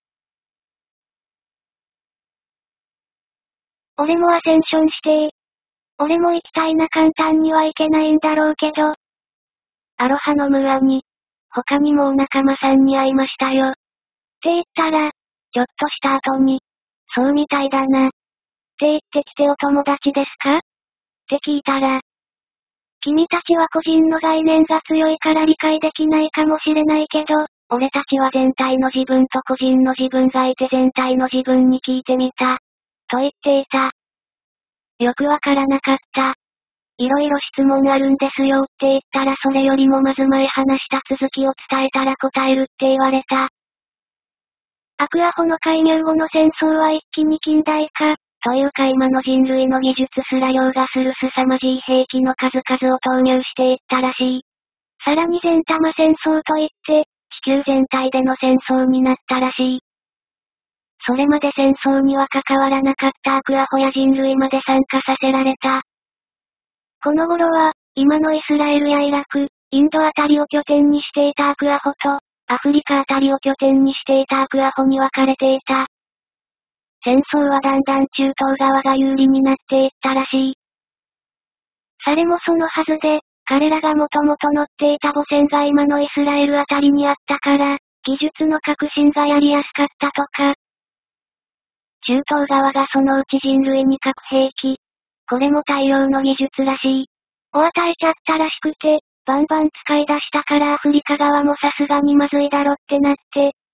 俺もアセンションして俺も行きたいな簡単には行けないんだろうけど。アロハのムーアに、他にもお仲間さんに会いましたよ。って言ったら、ちょっとした後に、そうみたいだな。って言ってきてお友達ですかって聞いたら、君たちは個人の概念が強いから理解できないかもしれないけど、俺たちは全体の自分と個人の自分がいて全体の自分に聞いてみた。と言っていた。よくわからなかった。いろいろ質問あるんですよって言ったらそれよりもまず前話した続きを伝えたら答えるって言われた。アクアホの介入後の戦争は一気に近代化、というか今の人類の技術すら凌駕する凄まじい兵器の数々を投入していったらしい。さらに全玉戦争といって、地球全体での戦争になったらしい。それまで戦争には関わらなかったアクアホや人類まで参加させられた。この頃は、今のイスラエルやイラク、インドあたりを拠点にしていたアクアホと、アフリカあたりを拠点にしていたアクアホに分かれていた。戦争はだんだん中東側が有利になっていったらしい。されもそのはずで、彼らがもともと乗っていた母船が今のイスラエルあたりにあったから、技術の革新がやりやすかったとか。中東側がそのうち人類に核兵器。これも大量の技術らしい。を与えちゃったらしくて、バンバン使い出したからアフリカ側もさすがにまずいだろってなって、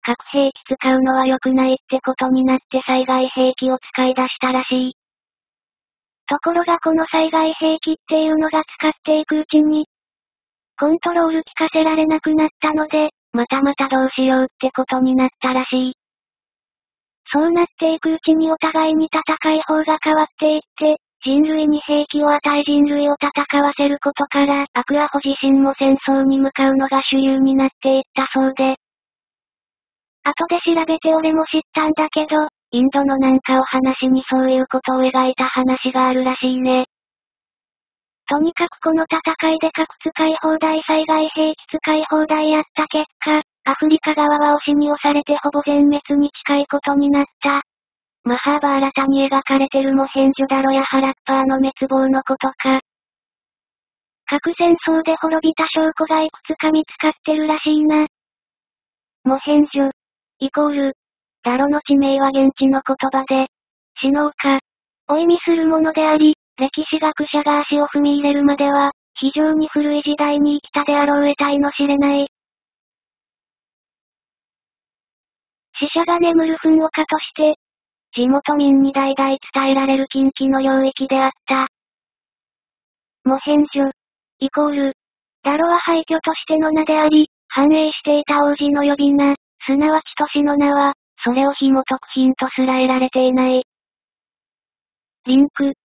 核兵器使うのは良くないってことになって災害兵器を使い出したらしい。ところがこの災害兵器っていうのが使っていくうちに、コントロール効かせられなくなったので、またどうしようってことになったらしい。そうなっていくうちにお互いに戦い方が変わっていって、人類に兵器を与え人類を戦わせることから、アクアホ自身も戦争に向かうのが主流になっていったそうで。後で調べて俺も知ったんだけど、インドのなんかお話にそういうことを描いた話があるらしいね。とにかくこの戦いで核使い放題災害兵器使い放題やった結果、アフリカ側は押しに押されてほぼ全滅に近いことになった。マハーバーラタに描かれてるモヘンジョダロやハラッパーの滅亡のことか。核戦争で滅びた証拠がいくつか見つかってるらしいな。モヘンジョ、イコール、ダロの地名は現地の言葉で、死のうか、を意味するものであり、歴史学者が足を踏み入れるまでは、非常に古い時代に生きたであろう得体の知れない。死者が眠る糞丘として、地元民に代々伝えられる禁忌の領域であった。モヘンジョ、イコール、ダロは廃墟としての名であり、繁栄していた王子の呼び名、すなわち都市の名は、それを紐解くヒントすら得られていない。リンク。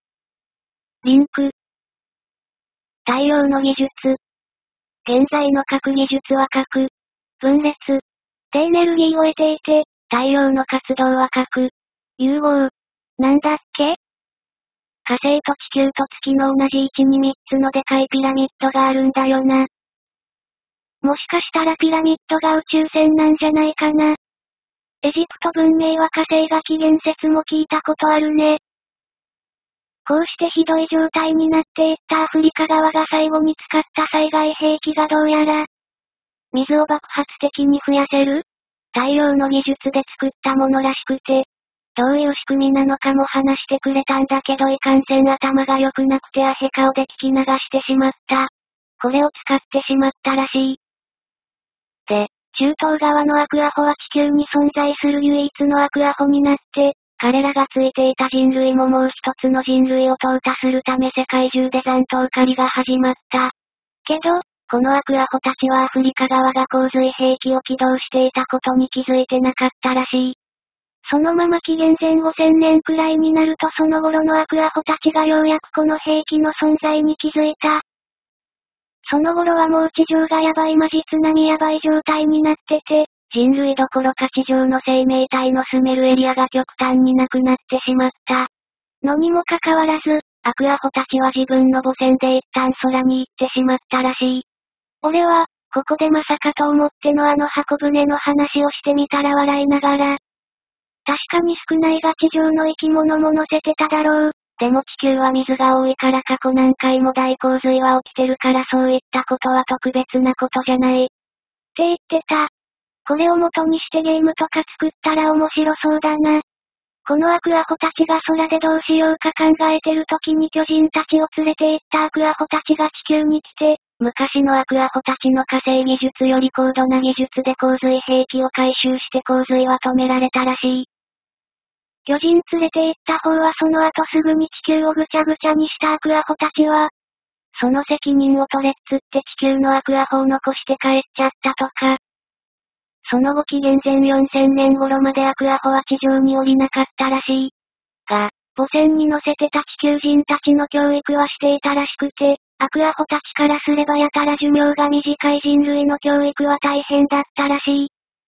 太陽の技術。現在の核技術は核、分裂、でエネルギーを得ていて、太陽の活動は核、融合。なんだっけ？火星と地球と月の同じ位置に3つのでかいピラミッドがあるんだよな。もしかしたらピラミッドが宇宙船なんじゃないかな。エジプト文明は火星が起源説も聞いたことあるね。こうしてひどい状態になっていったアフリカ側が最後に使った災害兵器がどうやら、水を爆発的に増やせる太陽の技術で作ったものらしくて、どういう仕組みなのかも話してくれたんだけどいかんせん頭が良くなくてアヘ顔で聞き流してしまった。これを使ってしまったらしい。で、中東側のアクアホは地球に存在する唯一のアクアホになって、彼らがついていた人類ももう一つの人類を淘汰するため世界中で残党狩りが始まった。けど、このアクアホたちはアフリカ側が洪水兵器を起動していたことに気づいてなかったらしい。そのまま紀元前5000年くらいになるとその頃のアクアホたちがようやくこの兵器の存在に気づいた。その頃はもう地上がやばいマジ津波やばい状態になってて、人類どころか地上の生命体の住めるエリアが極端になくなってしまった。のにもかかわらず、アクアホたちは自分の母船で一旦空に行ってしまったらしい。俺は、ここでまさかと思っての箱舟の話をしてみたら笑いながら。確かに少ないが地上の生き物も乗せてただろう。でも地球は水が多いから過去何回も大洪水は起きてるからそういったことは特別なことじゃない。って言ってた。これを元にしてゲームとか作ったら面白そうだな。このアクアホたちが空でどうしようか考えてる時に巨人たちを連れて行ったアクアホたちが地球に来て、昔のアクアホたちの火星技術より高度な技術で洪水兵器を回収して洪水は止められたらしい。巨人連れて行った方はその後すぐに地球をぐちゃぐちゃにしたアクアホたちは、その責任を取れっつって地球のアクアホを残して帰っちゃったとか。その後紀元前4000年頃までアクアホは地上に降りなかったらしい。が、母船に乗せてた地球人たちの教育はしていたらしくて、アクアホたちからすればやたら寿命が短い人類の教育は大変だったらしい。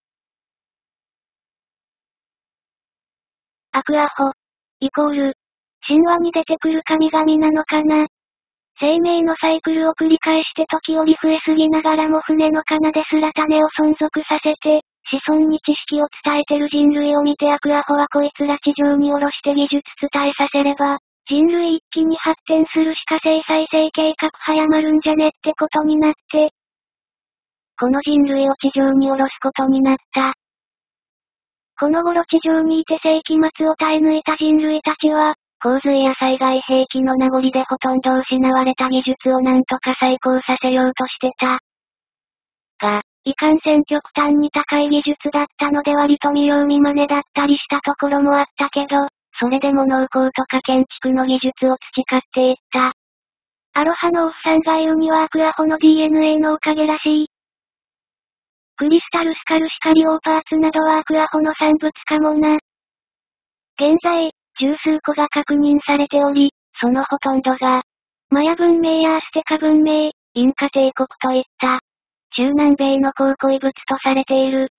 アクアホ、イコール、神話に出てくる神々なのかな。生命のサイクルを繰り返して時折増えすぎながらも船の奏ですら種を存続させて、子孫に知識を伝えてる人類を見てアクアホはこいつら地上に下ろして技術伝えさせれば、人類一気に発展するしか生再生計画早まるんじゃねってことになって、この人類を地上に下ろすことになった。この頃地上にいて世紀末を耐え抜いた人類たちは、洪水や災害兵器の名残でほとんど失われた技術をなんとか再興させようとしてた。が、 いかんせん極端に高い技術だったので割と見よう見真似だったりしたところもあったけど、それでも農工とか建築の技術を培っていった。アロハのオフさんが言うにはアクアホの DNA のおかげらしい。クリスタルスカルシカリオーパーツなどはアクアホの産物かもな。現在、十数個が確認されており、そのほとんどが、マヤ文明やアステカ文明、インカ帝国といった、中南米の考古遺物とされている。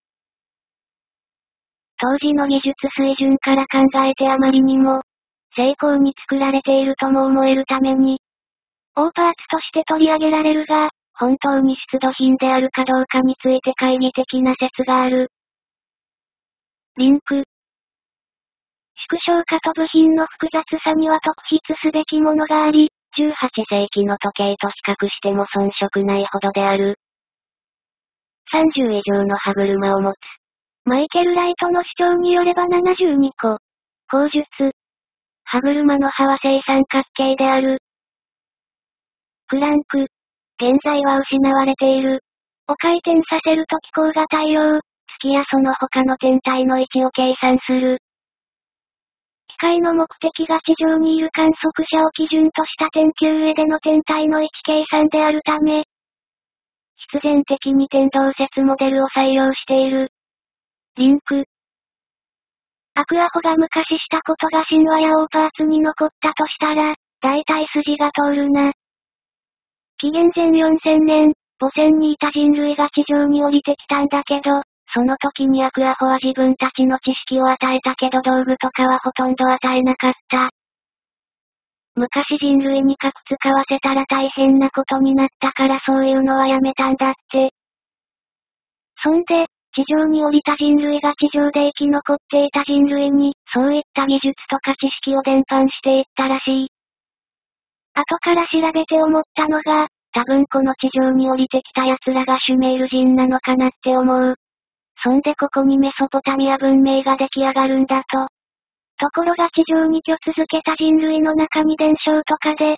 当時の技術水準から考えてあまりにも、精巧に作られているとも思えるために、オーパーツとして取り上げられるが、本当に出土品であるかどうかについて懐疑的な説がある。リンク。縮小化と部品の複雑さには特筆すべきものがあり、18世紀の時計と比較しても遜色ないほどである。30以上の歯車を持つ。マイケル・ライトの主張によれば72個。口述。歯車の刃は正三角形である。クランク。現在は失われている。を回転させると気候が太陽、月やその他の天体の位置を計算する。機械の目的が地上にいる観測者を基準とした天球上での天体の位置計算であるため、必然的に天動説モデルを採用している。リンク。アクアホが昔したことが神話やオーパーツに残ったとしたら、大体筋が通るな。紀元前4000年、母船にいた人類が地上に降りてきたんだけど、その時にアクアホは自分たちの知識を与えたけど道具とかはほとんど与えなかった。昔人類に核使わせたら大変なことになったからそういうのはやめたんだって。そんで、地上に降りた人類が地上で生き残っていた人類に、そういった技術とか知識を伝播していったらしい。後から調べて思ったのが、多分この地上に降りてきた奴らがシュメール人なのかなって思う。そんでここにメソポタミア文明が出来上がるんだと。ところが地上に居続けた人類の中に伝承とかで、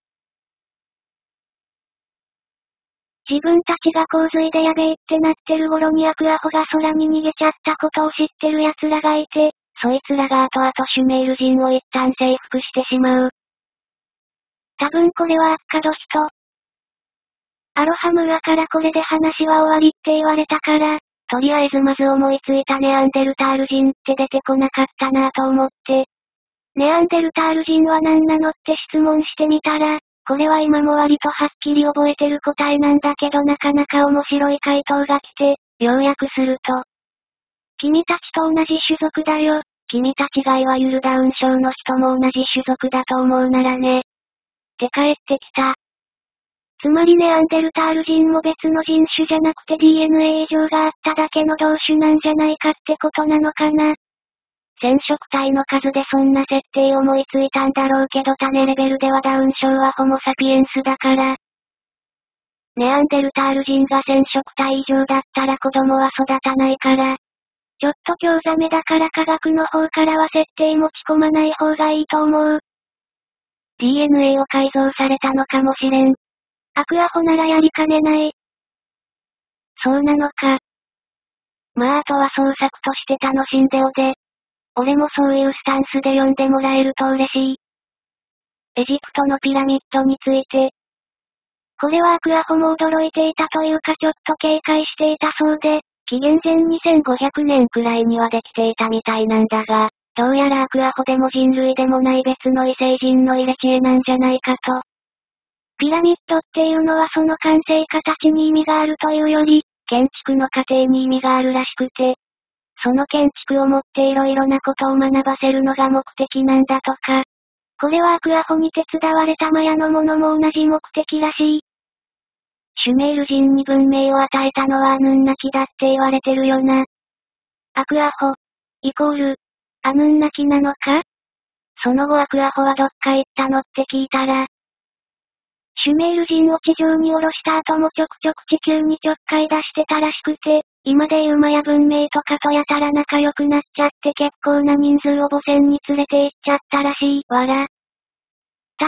自分たちが洪水でやべえってなってる頃にアクアホが空に逃げちゃったことを知ってる奴らがいて、そいつらが後々シュメール人を一旦征服してしまう。多分これはアッカドヒと、アロハムーアからこれで話は終わりって言われたから、とりあえずまず思いついたネアンデルタール人って出てこなかったなぁと思って。ネアンデルタール人は何なのって質問してみたら、これは今も割とはっきり覚えてる答えなんだけどなかなか面白い回答が来て、要約すると。君たちと同じ種族だよ。君たちがいわゆるダウン症の人も同じ種族だと思うならね。って返ってきた。つまりネアンデルタール人も別の人種じゃなくて DNA 異常があっただけの同種なんじゃないかってことなのかな。染色体の数でそんな設定思いついたんだろうけど種レベルではダウン症はホモサピエンスだから。ネアンデルタール人が染色体異常だったら子供は育たないから。ちょっと興ざめだから科学の方からは設定持ち込まない方がいいと思う。DNA を改造されたのかもしれん。アクアホならやりかねない。そうなのか。まああとは創作として楽しんでおで。俺もそういうスタンスで読んでもらえると嬉しい。エジプトのピラミッドについて。これはアクアホも驚いていたというかちょっと警戒していたそうで、紀元前2500年くらいにはできていたみたいなんだが、どうやらアクアホでも人類でもない別の異星人の入れ知恵なんじゃないかと。ピラミッドっていうのはその完成形に意味があるというより、建築の過程に意味があるらしくて、その建築をもっていろいろなことを学ばせるのが目的なんだとか。これはアクアホに手伝われたマヤのものも同じ目的らしい。シュメール人に文明を与えたのはアヌンナキだって言われてるよな。アクアホ、イコール、アヌンナキなのか？その後アクアホはどっか行ったのって聞いたら、シュメール人を地上に降ろした後もちょくちょく地球にちょっかい出してたらしくて、今でいうマヤ文明とかとやたら仲良くなっちゃって結構な人数を母船に連れて行っちゃったらしい。わら。ただ、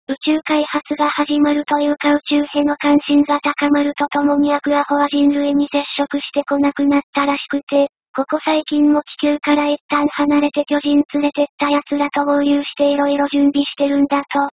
宇宙開発が始まるというか宇宙への関心が高まるとともにアクアホは人類に接触してこなくなったらしくて、ここ最近も地球から一旦離れて巨人連れてった奴らと合流して色々準備してるんだと。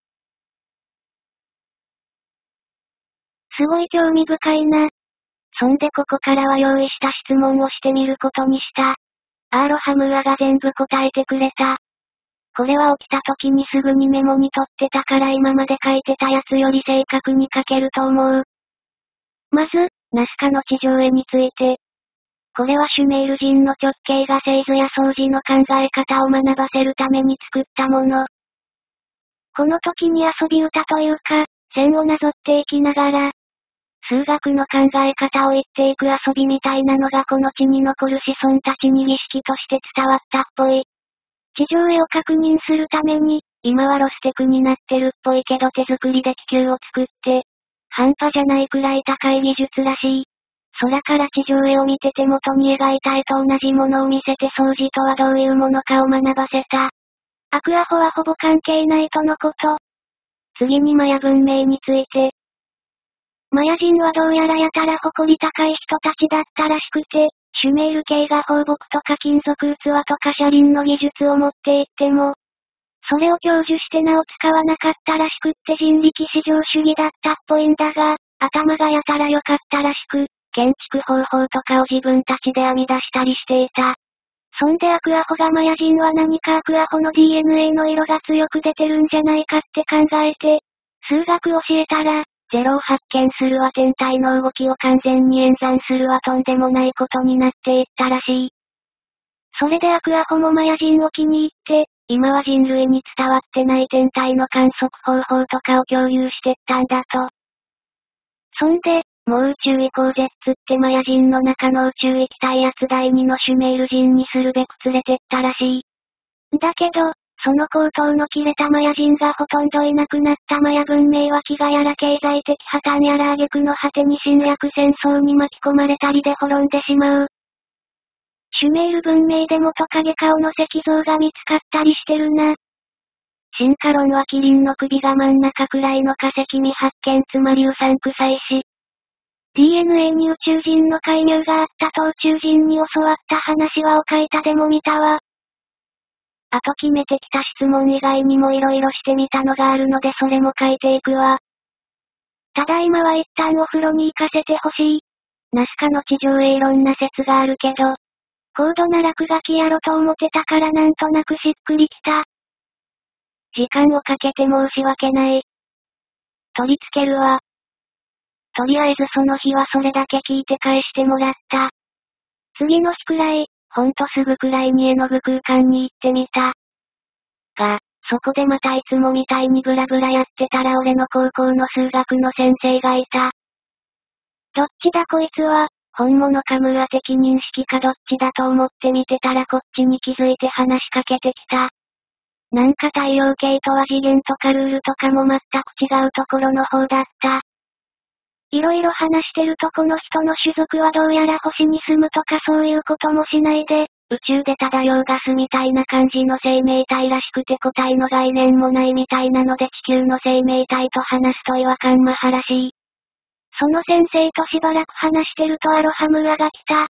すごい興味深いな。そんでここからは用意した質問をしてみることにした。アロハムーアが全部答えてくれた。これは起きた時にすぐにメモに取ってたから今まで書いてたやつより正確に書けると思う。まず、ナスカの地上絵について。これはシュメール人の直系が製図や掃除の考え方を学ばせるために作ったもの。この時に遊び歌というか、線をなぞっていきながら、数学の考え方を言っていく遊びみたいなのがこの地に残る子孫たちに儀式として伝わったっぽい。地上絵を確認するために、今はロステクになってるっぽいけど手作りで気球を作って、半端じゃないくらい高い技術らしい。空から地上絵を見て手元に描いた絵と同じものを見せて掃除とはどういうものかを学ばせた。アクアホはほぼ関係ないとのこと。次にマヤ文明について。マヤ人はどうやらやたら誇り高い人たちだったらしくて、シュメール系が放牧とか金属器とか車輪の技術を持っていっても、それを享受してなお使わなかったらしくって人力至上主義だったっぽいんだが、頭がやたら良かったらしく、建築方法とかを自分たちで編み出したりしていた。そんでアクアホがマヤ人は何かアクアホの DNA の色が強く出てるんじゃないかって考えて、数学教えたら、ゼロを発見するわ天体の動きを完全に演算するわとんでもないことになっていったらしい。それでアクアホもマヤ人を気に入って、今は人類に伝わってない天体の観測方法とかを共有してったんだと。そんで、もう宇宙行こうぜっつってマヤ人の中の宇宙行きたいやつ第二のシュメール人にするべく連れてったらしい。だけど、その口頭の切れたマヤ人がほとんどいなくなったマヤ文明は飢餓やら経済的破綻やら挙句の果てに侵略戦争に巻き込まれたりで滅んでしまう。シュメール文明でもトカゲ顔の石像が見つかったりしてるな。進化論はキリンの首が真ん中くらいの化石未発見つまりうさんくさいし。DNA に宇宙人の介入があったと宇宙人に教わった話はを書いたでも見たわ。あと決めてきた質問以外にも色々してみたのがあるのでそれも書いていくわ。ただいまは一旦お風呂に行かせてほしい。ナスカの地上へいろんな説があるけど、高度な落書きやろと思ってたからなんとなくしっくりきた。時間をかけて申し訳ない。取り付けるわ。とりあえずその日はそれだけ聞いて返してもらった。次の日くらい、ほんとすぐくらいに絵の具空間に行ってみた。が、そこでまたいつもみたいにブラブラやってたら俺の高校の数学の先生がいた。どっちだこいつは、本物かムーア的認識かどっちだと思って見てたらこっちに気づいて話しかけてきた。なんか太陽系とは次元とかルールとかも全く違うところの方だった。いろいろ話してるとこの人の種族はどうやら星に住むとかそういうこともしないで、宇宙で漂うガスみたいな感じの生命体らしくて個体の概念もないみたいなので地球の生命体と話すと違和感マハらしい。その先生としばらく話してるとアロハムーアが来た。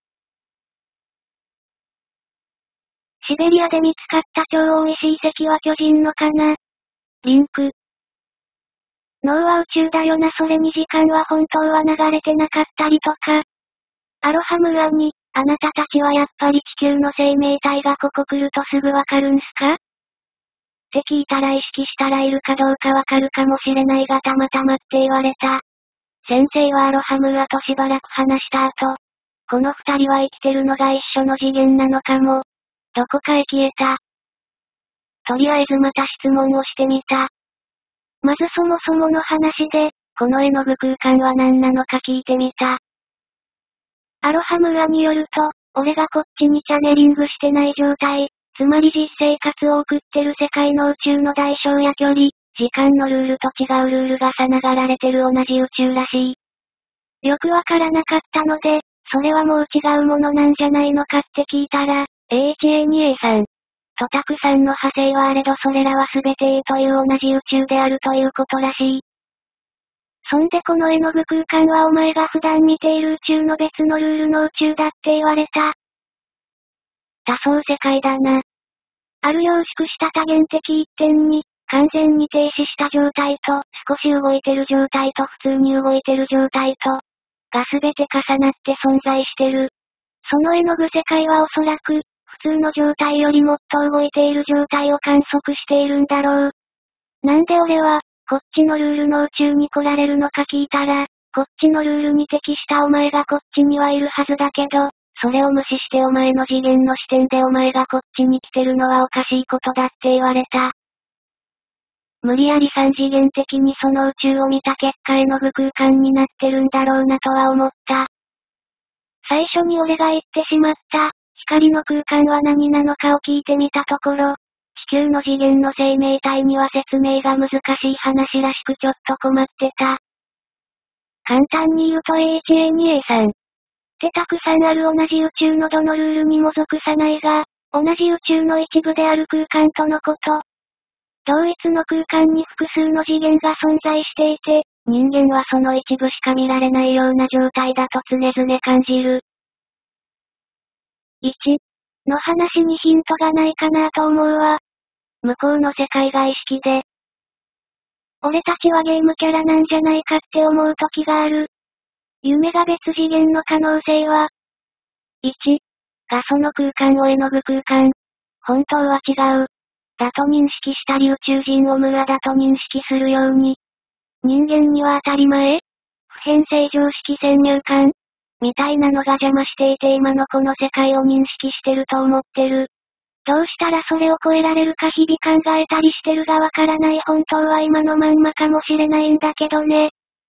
シベリアで見つかった超大石遺跡は巨人のかな？リンク。脳は宇宙だよなそれに時間は本当は流れてなかったりとか。アロハムーアに、あなたたちはやっぱり地球の生命体がここ来るとすぐわかるんすか？って聞いたら意識したらいるかどうかわかるかもしれないがたまたまって言われた。先生はアロハムーアとしばらく話した後、この二人は生きてるのが一緒の次元なのかも。どこかへ消えた。とりあえずまた質問をしてみた。まずそもそもの話で、この絵の具空間は何なのか聞いてみた。アロハムーアによると、俺がこっちにチャネリングしてない状態、つまり実生活を送ってる世界の宇宙の代償や距離、時間のルールと違うルールがさながられてる同じ宇宙らしい。よくわからなかったので、それはもう違うものなんじゃないのかって聞いたら、AHA2A さん。 とたくさんの派生はあれどそれらは全て A という同じ宇宙であるということらしい。そんでこの絵の具空間はお前が普段見ている宇宙の別のルールの宇宙だって言われた。多層世界だな。ある凝縮した多元的一点に、完全に停止した状態と、少し動いてる状態と普通に動いてる状態と、が全て重なって存在してる。その絵の具世界はおそらく、普通の状態よりもっと動いている状態を観測しているんだろう。なんで俺は、こっちのルールの宇宙に来られるのか聞いたら、こっちのルールに適したお前がこっちにはいるはずだけど、それを無視してお前の次元の視点でお前がこっちに来てるのはおかしいことだって言われた。無理やり三次元的にその宇宙を見た結果絵の具空間になってるんだろうなとは思った。最初に俺が言ってしまった、光の空間は何なのかを聞いてみたところ、地球の次元の生命体には説明が難しい話らしくちょっと困ってた。簡単に言うと AHA2A3 ってたくさんある同じ宇宙のどのルールにも属さないが、同じ宇宙の一部である空間とのこと。同一の空間に複数の次元が存在していて、人間はその一部しか見られないような状態だと常々感じる。1の話にヒントがないかなと思うわ。向こうの世界が意識で。俺たちはゲームキャラなんじゃないかって思う時がある。夢が別次元の可能性は、1がその空間を絵の具空間。本当は違う。だと認識したり宇宙人を無駄だと認識するように。人間には当たり前普遍性常識先入観みたいなのが邪魔していて今のこの世界を認識してると思ってる。どうしたらそれを超えられるか日々考えたりしてるがわからない本当は今のまんまかもしれないんだけどね。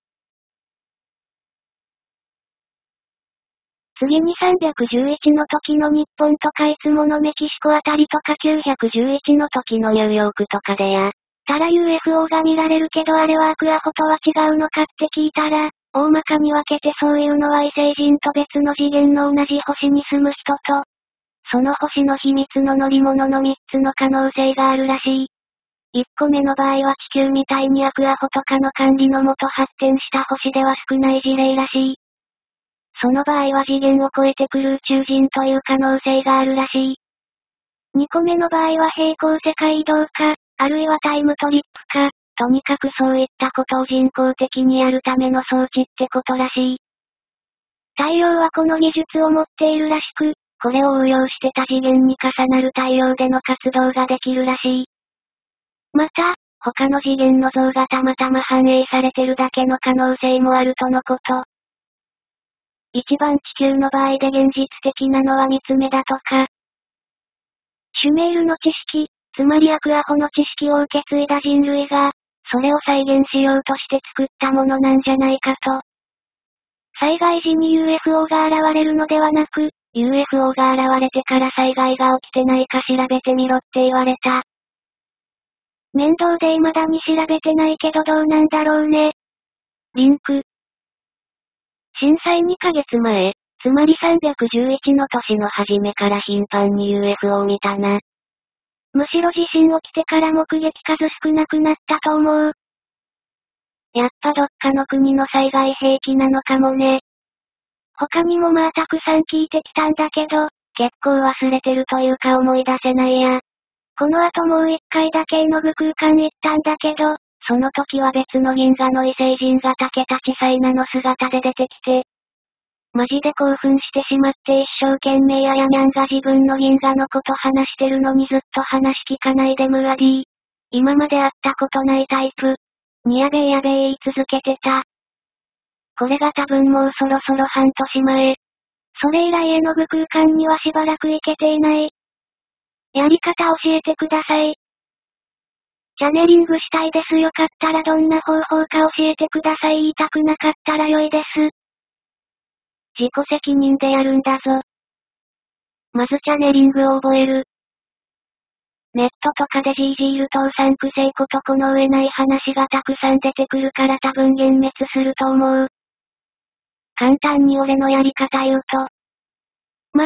次に311の時の日本とかいつものメキシコあたりとか911の時のニューヨークとかでやたら UFO が見られるけどあれはアクアホとは違うのかって聞いたら、大まかに分けてそういうのは異星人と別の次元の同じ星に住む人と、その星の秘密の乗り物の3つの可能性があるらしい。1個目の場合は地球みたいにアクアホとかの管理のもと発展した星では少ない事例らしい。その場合は次元を超えてくる宇宙人という可能性があるらしい。2個目の場合は平行世界移動か、あるいはタイムトリップか、とにかくそういったことを人工的にやるための装置ってことらしい。太陽はこの技術を持っているらしく、これを応用して多次元に重なる太陽での活動ができるらしい。また、他の次元の像がたまたま反映されてるだけの可能性もあるとのこと。一番地球の場合で現実的なのは3つ目だとか。シュメールの知識、つまりアクアホの知識を受け継いだ人類が、それを再現しようとして作ったものなんじゃないかと。災害時に UFO が現れるのではなく、UFO が現れてから災害が起きてないか調べてみろって言われた。面倒で未だに調べてないけどどうなんだろうね。リンク。震災2ヶ月前、つまり311の年の初めから頻繁に UFO を見たな。むしろ地震起きてから目撃数少なくなったと思う。やっぱどっかの国の災害兵器なのかもね。他にもまあたくさん聞いてきたんだけど、結構忘れてるというか思い出せないや。この後もう一回だけ絵の具空間行ったんだけど、その時は別の銀河の異星人が竹立ちサイナの姿で出てきて、マジで興奮してしまって一生懸命ややにゃんが自分の銀河のこと話してるのにずっと話聞かないでムーアディ。今まで会ったことないタイプ。にやべえやべえ言い続けてた。これが多分もうそろそろ半年前。それ以来絵の具空間にはしばらく行けていない。やり方教えてください。チャネリングしたいです。よかったらどんな方法か教えてください。言いたくなかったら良いです。自己責任でやるんだぞ。まずチャネリングを覚える。ネットとかで GG ル倒産くせいことこの上ない話がたくさん出てくるから多分幻滅すると思う。簡単に俺のやり方言うと。まず、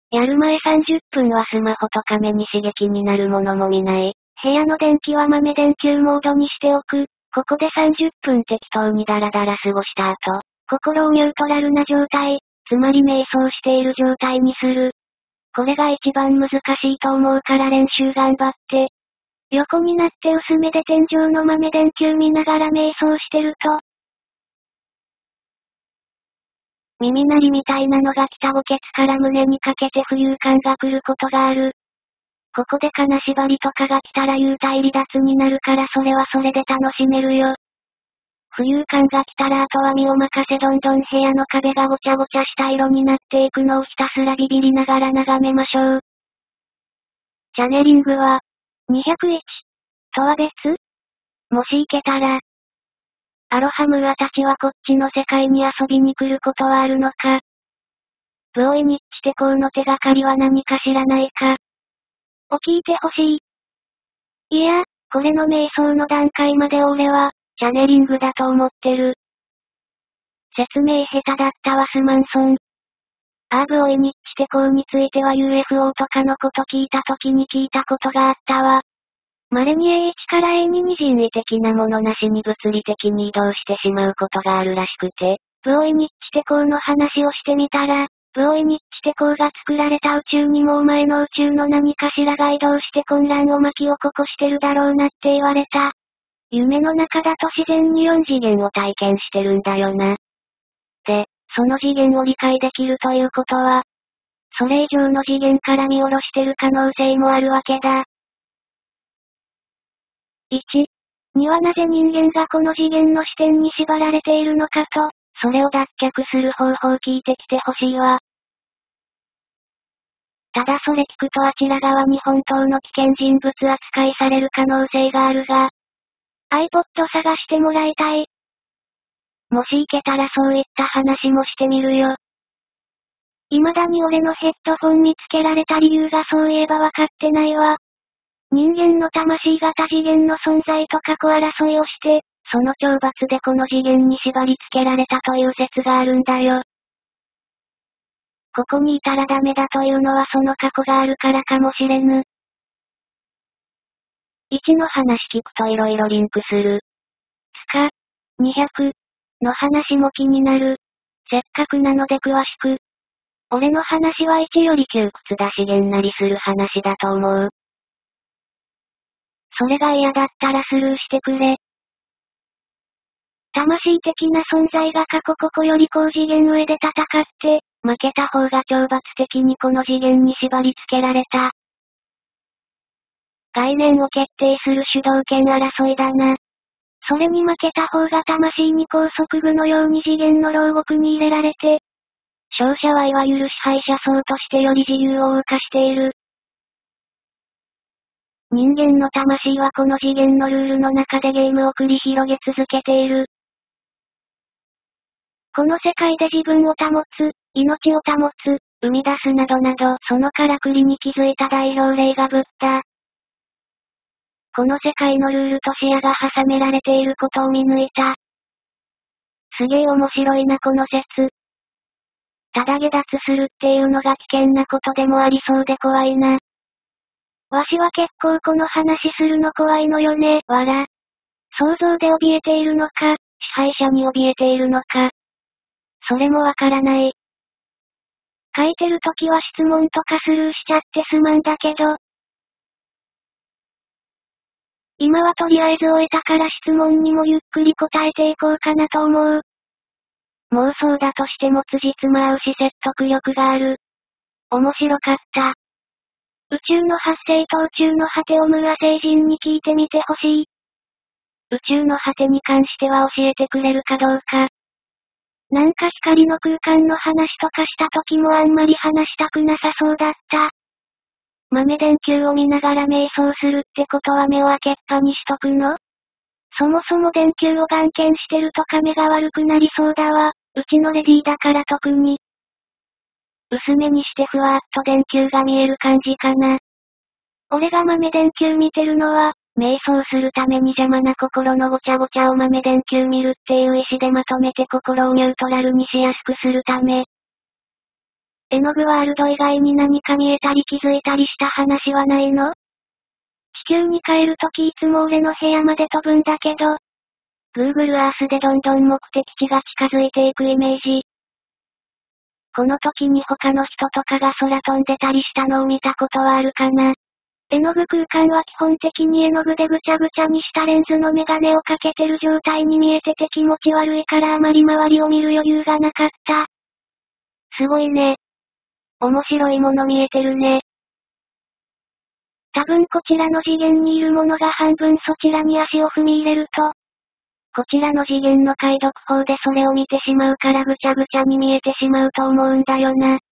やる前30分はスマホとか目に刺激になるものも見ない。部屋の電気は豆電球モードにしておく。ここで30分適当にダラダラ過ごした後、心をニュートラルな状態、つまり瞑想している状態にする。これが一番難しいと思うから練習頑張って。横になって薄めで天井の豆電球見ながら瞑想してると、耳鳴りみたいなのが北墓穴から胸にかけて浮遊感が来ることがある。ここで金縛りとかが来たら幽体離脱になるからそれはそれで楽しめるよ。浮遊感が来たらあとは身を任せどんどん部屋の壁がごちゃごちゃした色になっていくのをひたすらビビりながら眺めましょう。チャネリングは、201とは別？もし行けたら、アロハムーアたちはこっちの世界に遊びに来ることはあるのか？ブオイニッチテコーの手がかりは何か知らないか？を聞いてほしい。いや、これの瞑想の段階まで俺は、チャネリングだと思ってる。説明下手だったわすまんそん。ブオイニッチテコーについては UFO とかのこと聞いた時に聞いたことがあったわ。稀に A1 から A2 に人為的なものなしに物理的に移動してしまうことがあるらしくて、ブオイニッチテコーの話をしてみたら、ブオイニッチテコーが作られた宇宙にもお前の宇宙の何かしらが移動して混乱を巻き起こしてるだろうなって言われた。夢の中だと自然に4次元を体験してるんだよな。で、その次元を理解できるということは、それ以上の次元から見下ろしてる可能性もあるわけだ。1、にはなぜ人間がこの次元の視点に縛られているのかと、それを脱却する方法を聞いてきてほしいわ。ただそれ聞くとあちら側に本当の危険人物扱いされる可能性があるが、iPod 探してもらいたい。もし行けたらそういった話もしてみるよ。未だに俺のヘッドフォン見つけられた理由がそういえばわかってないわ。人間の魂が多次元の存在と過去争いをして、その懲罰でこの次元に縛り付けられたという説があるんだよ。ここにいたらダメだというのはその過去があるからかもしれぬ。1の話聞くと色々リンクする。つか、200の話も気になる。せっかくなので詳しく。俺の話は1より窮屈だしげんなりする話だと思う。それが嫌だったらスルーしてくれ。魂的な存在が過去ここより高次元上で戦って、負けた方が懲罰的にこの次元に縛り付けられた。概念を決定する主導権争いだな。それに負けた方が魂に拘束具のように次元の牢獄に入れられて、勝者はいわゆる支配者層としてより自由を謳歌している。人間の魂はこの次元のルールの中でゲームを繰り広げ続けている。この世界で自分を保つ、命を保つ、生み出すなどなど、そのからくりに気づいた代表例がブッダ。この世界のルールと視野が挟められていることを見抜いた。すげえ面白いなこの説。ただ下脱するっていうのが危険なことでもありそうで怖いな。わしは結構この話するの怖いのよね、わら。想像で怯えているのか、支配者に怯えているのか。それもわからない。書いてるときは質問とかスルーしちゃってすまんだけど。今はとりあえず終えたから質問にもゆっくり答えていこうかなと思う。妄想だとしても辻褄合うし説得力がある。面白かった。宇宙の発生と宇宙の果てをムーア星人に聞いてみてほしい。宇宙の果てに関しては教えてくれるかどうか。なんか光の空間の話とかした時もあんまり話したくなさそうだった。豆電球を見ながら瞑想するってことは目を開けっぱにしとくの？そもそも電球を眼見してるとか目が悪くなりそうだわ。うちのレディーだから特に。薄めにしてふわーっと電球が見える感じかな。俺が豆電球見てるのは、瞑想するために邪魔な心のごちゃごちゃを豆電球見るっていう意思でまとめて心をニュートラルにしやすくするため。 絵の具ワールド以外に何か見えたり気づいたりした話はないの？地球に帰るときいつも俺の部屋まで飛ぶんだけど、Google Earth でどんどん目的地が近づいていくイメージ。この時に他の人とかが空飛んでたりしたのを見たことはあるかな。絵の具空間は基本的に絵の具でぐちゃぐちゃにしたレンズのメガネをかけてる状態に見えてて気持ち悪いからあまり周りを見る余裕がなかった。すごいね。面白いもの見えてるね。多分こちらの次元にいるものが半分そちらに足を踏み入れると、こちらの次元の解読法でそれを見てしまうからぐちゃぐちゃに見えてしまうと思うんだよな。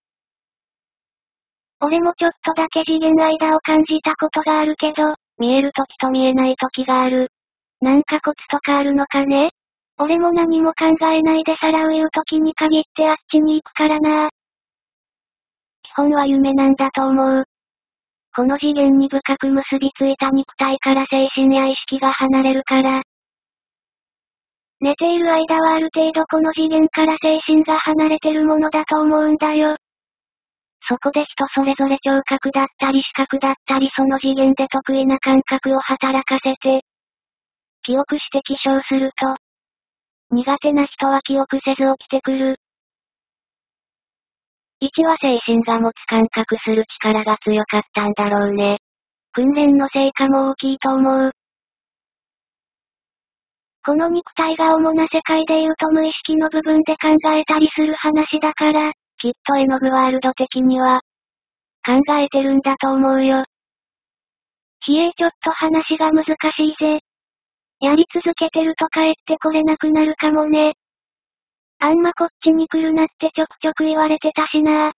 俺もちょっとだけ次元間を感じたことがあるけど、見える時と見えない時がある。なんかコツとかあるのかね？俺も何も考えないで皿を言う時に限ってあっちに行くからな。基本は夢なんだと思う。この次元に深く結びついた肉体から精神や意識が離れるから。寝ている間はある程度この次元から精神が離れてるものだと思うんだよ。そこで人それぞれ聴覚だったり視覚だったりその次元で得意な感覚を働かせて、記憶して起床すると、苦手な人は記憶せず起きてくる。1は精神が持つ感覚する力が強かったんだろうね。訓練の成果も大きいと思う。この肉体が主な世界でいうと無意識の部分で考えたりする話だから、きっと絵の具ワールド的には、考えてるんだと思うよ。ひえちょっと話が難しいぜ。やり続けてると帰ってこれなくなるかもね。あんまこっちに来るなってちょくちょく言われてたしな。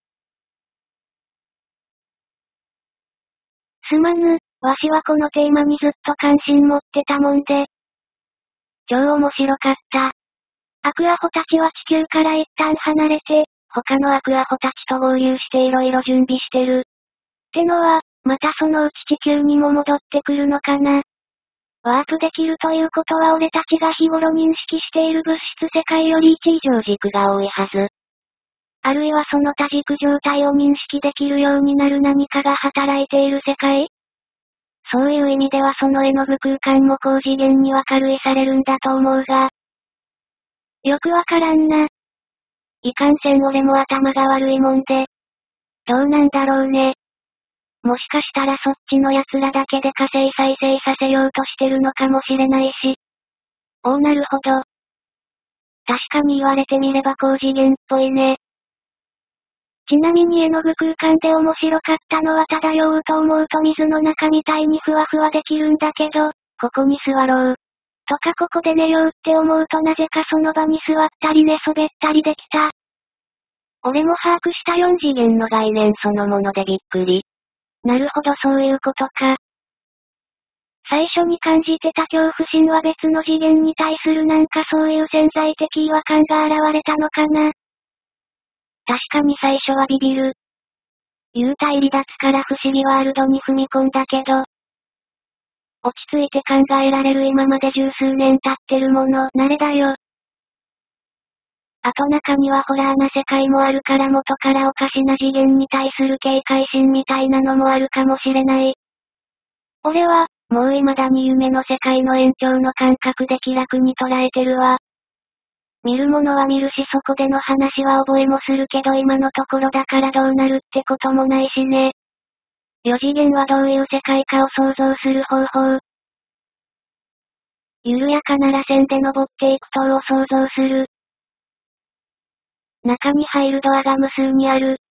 すまぬ、わしはこのテーマにずっと関心持ってたもんで。超面白かった。アクアホたちは地球から一旦離れて、他のアクアホたちと合流して色々準備してる。ってのは、またそのうち地球にも戻ってくるのかな。ワープできるということは俺たちが日頃認識している物質世界より1以上軸が多いはず。あるいはその多軸状態を認識できるようになる何かが働いている世界？そういう意味ではその絵の具空間も高次元には軽いされるんだと思うが。よくわからんな。いかんせん俺も頭が悪いもんで。どうなんだろうね。もしかしたらそっちの奴らだけで火星再生させようとしてるのかもしれないし。おおなるほど。確かに言われてみれば高次元っぽいね。ちなみに絵の具空間で面白かったのは漂うと思うと水の中みたいにふわふわできるんだけど、ここに座ろう。とかここで寝ようって思うとなぜかその場に座ったり寝そべったりできた。俺も把握した4次元の概念そのものでびっくり。なるほどそういうことか。最初に感じてた恐怖心は別の次元に対するなんかそういう潜在的違和感が現れたのかな。確かに最初はビビる。幽体離脱から不思議ワールドに踏み込んだけど、落ち着いて考えられる今まで十数年経ってるもの、慣れだよ。あと中にはホラーな世界もあるから元からおかしな次元に対する警戒心みたいなのもあるかもしれない。俺は、もう未だに夢の世界の延長の感覚で気楽に捉えてるわ。見るものは見るしそこでの話は覚えもするけど今のところだからどうなるってこともないしね。4次元はどういう世界かを想像する方法。緩やかな螺旋で登っていく塔を想像する。中に入るドアが無数にある。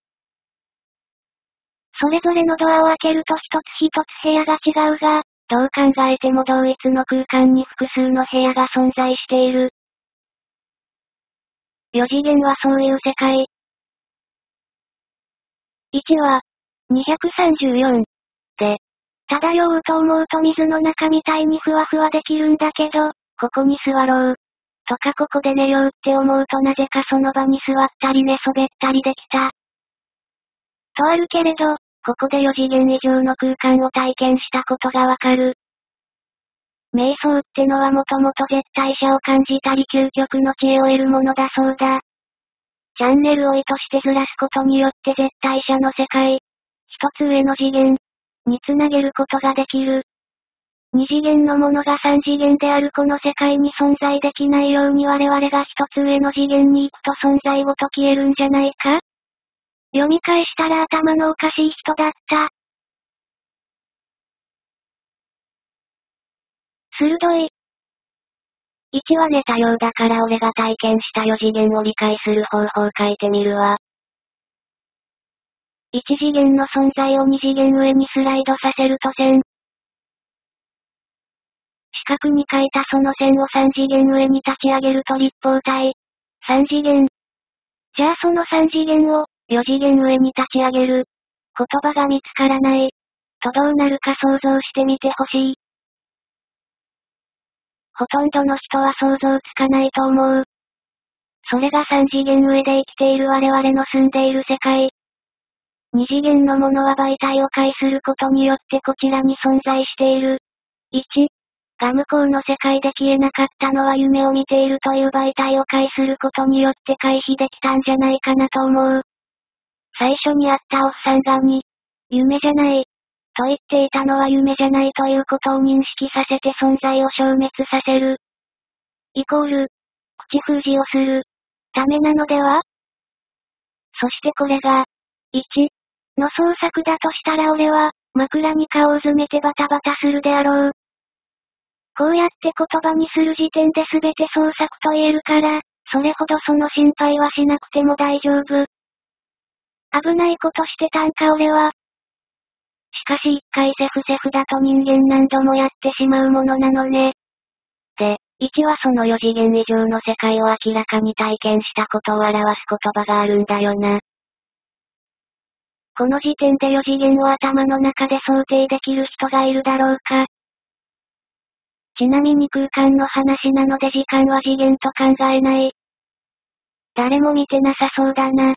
それぞれのドアを開けると一つ一つ部屋が違うが、どう考えても同一の空間に複数の部屋が存在している。4次元はそういう世界。1は、234。で、漂うと思うと水の中みたいにふわふわできるんだけど、ここに座ろう。とかここで寝ようって思うとなぜかその場に座ったり寝そべったりできた。とあるけれど、ここで4次元以上の空間を体験したことがわかる。瞑想ってのはもともと絶対者を感じたり究極の知恵を得るものだそうだ。 チャンネルを意図してずらすことによって絶対者の世界、一つ上の次元につなげることができる。二次元のものが三次元であるこの世界に存在できないように我々が一つ上の次元に行くと存在ごと消えるんじゃないか？読み返したら頭のおかしい人だった。鋭い。1はネタ用だから俺が体験した4次元を理解する方法を書いてみるわ。1次元の存在を2次元上にスライドさせると線。四角に書いたその線を3次元上に立ち上げると立方体。3次元。じゃあその3次元を4次元上に立ち上げる。言葉が見つからない。とどうなるか想像してみてほしい。ほとんどの人は想像つかないと思う。それが3次元上で生きている我々の住んでいる世界。2次元のものは媒体を介することによってこちらに存在している。1、が向こうの世界で消えなかったのは夢を見ているという媒体を介することによって回避できたんじゃないかなと思う。最初に会ったおっさんが夢じゃない。と言っていたのは夢じゃないということを認識させて存在を消滅させる。イコール、口封じをする、ためなのでは？そしてこれが、1の創作だとしたら俺は、枕に顔を詰めてバタバタするであろう。こうやって言葉にする時点で全て創作と言えるから、それほどその心配はしなくても大丈夫。危ないことしてたんか俺は。しかし一回セフだと人間何度もやってしまうものなのね。で、1はその4次元以上の世界を明らかに体験したことを表す言葉があるんだよな。この時点で4次元を頭の中で想定できる人がいるだろうか。ちなみに空間の話なので時間は次元と考えない。誰も見てなさそうだな。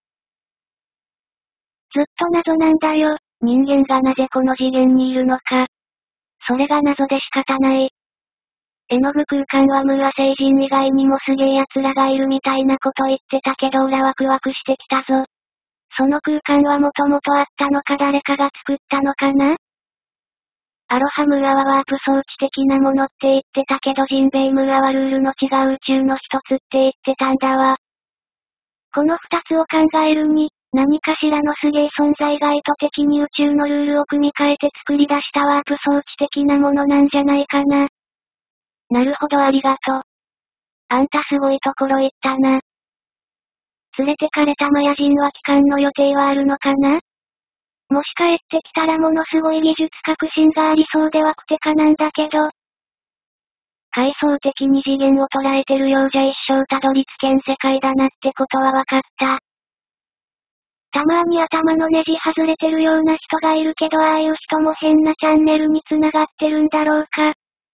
ずっと謎なんだよ。人間がなぜこの次元にいるのか。それが謎で仕方ない。絵の具空間はムーア星人以外にもすげえ奴らがいるみたいなこと言ってたけどオラワクワクしてきたぞ。その空間はもともとあったのか誰かが作ったのかな？アロハムーアはワープ装置的なものって言ってたけどジンベイムーアはルールの違う宇宙の一つって言ってたんだわ。この二つを考えるに、何かしらのすげえ存在が意図的に宇宙のルールを組み替えて作り出したワープ装置的なものなんじゃないかな。なるほどありがとう。あんたすごいところ行ったな。連れてかれたマヤ人は帰還の予定はあるのかな？もし帰ってきたらものすごい技術革新がありそうではくてかなんだけど。階層的に次元を捉えてるようじゃ一生たどり着けん世界だなってことはわかった。たまに頭のネジ外れてるような人がいるけどああいう人も変なチャンネルに繋がってるんだろうか。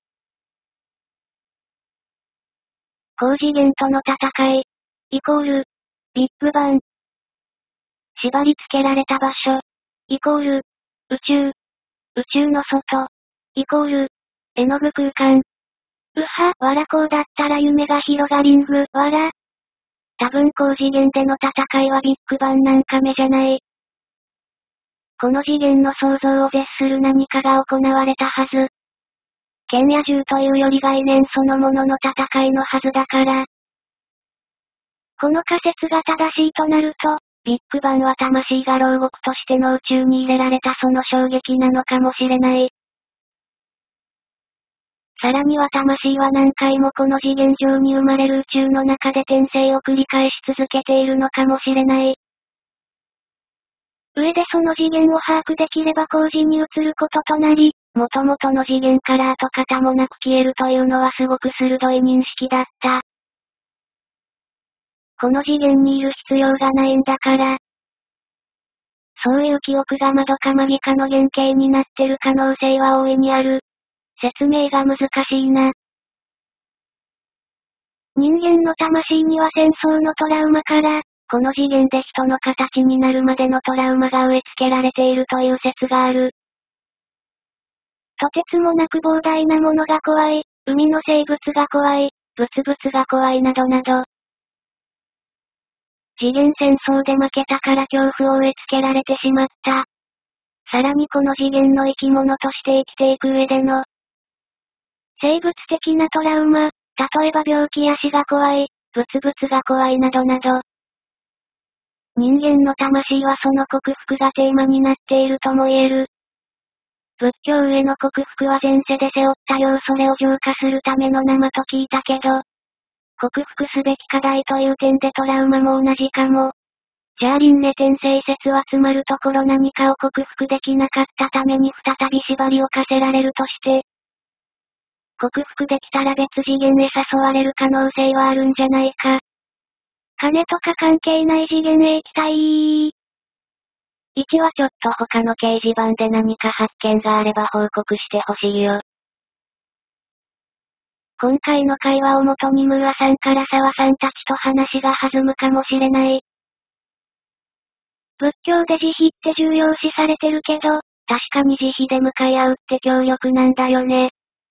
高次元との戦い、イコール、ビッグバン。縛り付けられた場所、イコール、宇宙。宇宙の外、イコール、絵の具空間。わらこうだったら夢が広がりんぐ、わら。多分高次元での戦いはビッグバンなんか目じゃない。この次元の想像を絶する何かが行われたはず。剣や銃というより概念そのものの戦いのはずだから。この仮説が正しいとなると、ビッグバンは魂が牢獄としての宇宙に入れられたその衝撃なのかもしれない。さらには魂は何回もこの次元上に生まれる宇宙の中で転生を繰り返し続けているのかもしれない。上でその次元を把握できれば後次に移ることとなり、元々の次元から跡形もなく消えるというのはすごく鋭い認識だった。この次元にいる必要がないんだから。そういう記憶が窓かマギかの原型になってる可能性は大いにある。説明が難しいな。人間の魂には戦争のトラウマから、この次元で人の形になるまでのトラウマが植え付けられているという説がある。とてつもなく膨大なものが怖い、海の生物が怖い、物々が怖いなどなど。 次元戦争で負けたから恐怖を植え付けられてしまった。さらにこの次元の生き物として生きていく上での生物的なトラウマ、例えば病気や死が怖い、ブツブツが怖いなどなど。人間の魂はその克服がテーマになっているとも言える。仏教への克服は前世で背負ったようそれを浄化するための生と聞いたけど、克服すべき課題という点でトラウマも同じかも。じゃあ輪廻転生説はつまるところ何かを克服できなかったために再び縛りを課せられるとして、克服できたら別次元へ誘われる可能性はあるんじゃないか。金とか関係ない次元へ行きたい。1はちょっと他の掲示板で何か発見があれば報告してほしいよ。今回の会話をもとにムーアさんから沢さんたちと話が弾むかもしれない。仏教で慈悲って重要視されてるけど、確かに慈悲で向かい合うって強力なんだよね。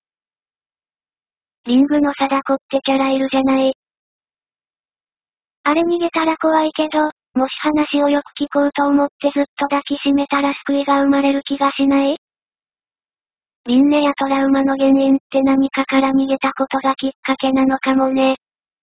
リングの貞子ってキャラいるじゃない。あれ逃げたら怖いけど、もし話をよく聞こうと思ってずっと抱きしめたら救いが生まれる気がしない？輪廻やトラウマの原因って何かから逃げたことがきっかけなのかもね。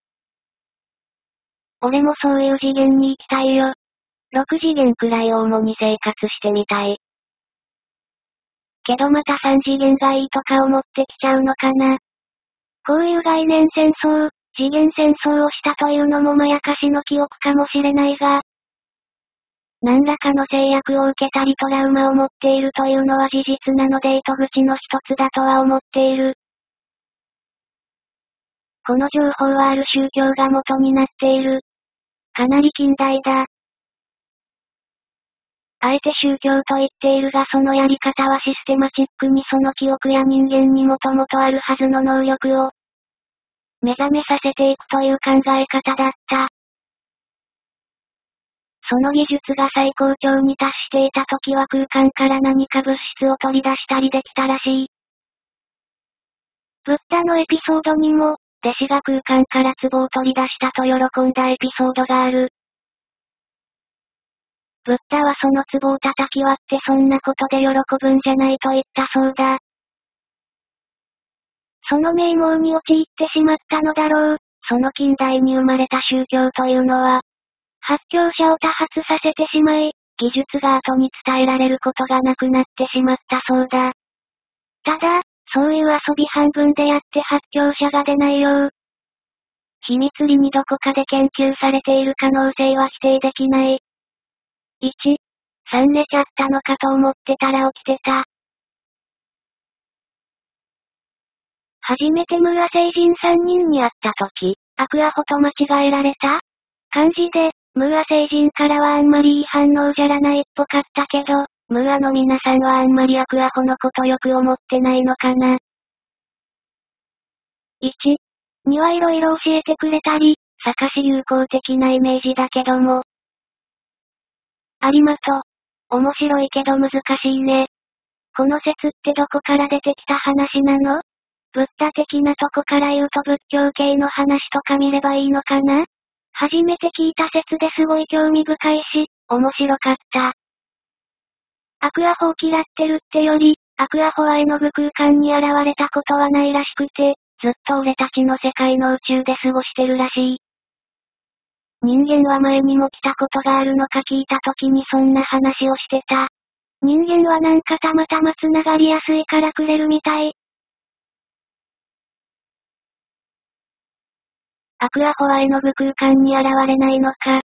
俺もそういう次元に行きたいよ。6次元くらいを主に生活してみたい。けどまた3次元がいいとか思ってきちゃうのかな。こういう概念戦争、次元戦争をしたというのもまやかしの記憶かもしれないが、何らかの制約を受けたりトラウマを持っているというのは事実なので糸口の一つだとは思っている。この情報はある宗教が元になっている。かなり近代だ。あえて宗教と言っているがそのやり方はシステマチックにその記憶や人間にもともとあるはずの能力を目覚めさせていくという考え方だった。その技術が最高潮に達していた時は空間から何か物質を取り出したりできたらしい。ブッダのエピソードにも、弟子が空間から壺を取り出したと喜んだエピソードがある。ブッダはその壺を叩き割ってそんなことで喜ぶんじゃないと言ったそうだ。その名門に陥ってしまったのだろう。その近代に生まれた宗教というのは、発狂者を多発させてしまい、技術が後に伝えられることがなくなってしまったそうだ。ただ、そういう遊び半分でやって発狂者が出ないよう、秘密裏にどこかで研究されている可能性は否定できない。1、3寝ちゃったのかと思ってたら起きてた。初めてムーア星人3人に会った時、アクアホと間違えられた？漢字で、ムーア星人からはあんまりいい反応じゃらないっぽかったけど、ムーアの皆さんはあんまりアクアホのことよく思ってないのかな。1、にはいろいろ教えてくれたり、さかし友好的なイメージだけども。有馬と、面白いけど難しいね。この説ってどこから出てきた話なの？ブッダ的なとこから言うと仏教系の話とか見ればいいのかな？初めて聞いた説ですごい興味深いし、面白かった。アクアホを嫌ってるってより、アクアホは絵の具空間に現れたことはないらしくて、ずっと俺たちの世界の宇宙で過ごしてるらしい。人間は前にも来たことがあるのか聞いた時にそんな話をしてた。人間はなんかたまたま繋がりやすいからくれるみたい。アクアホは絵の具空間に現れないのか。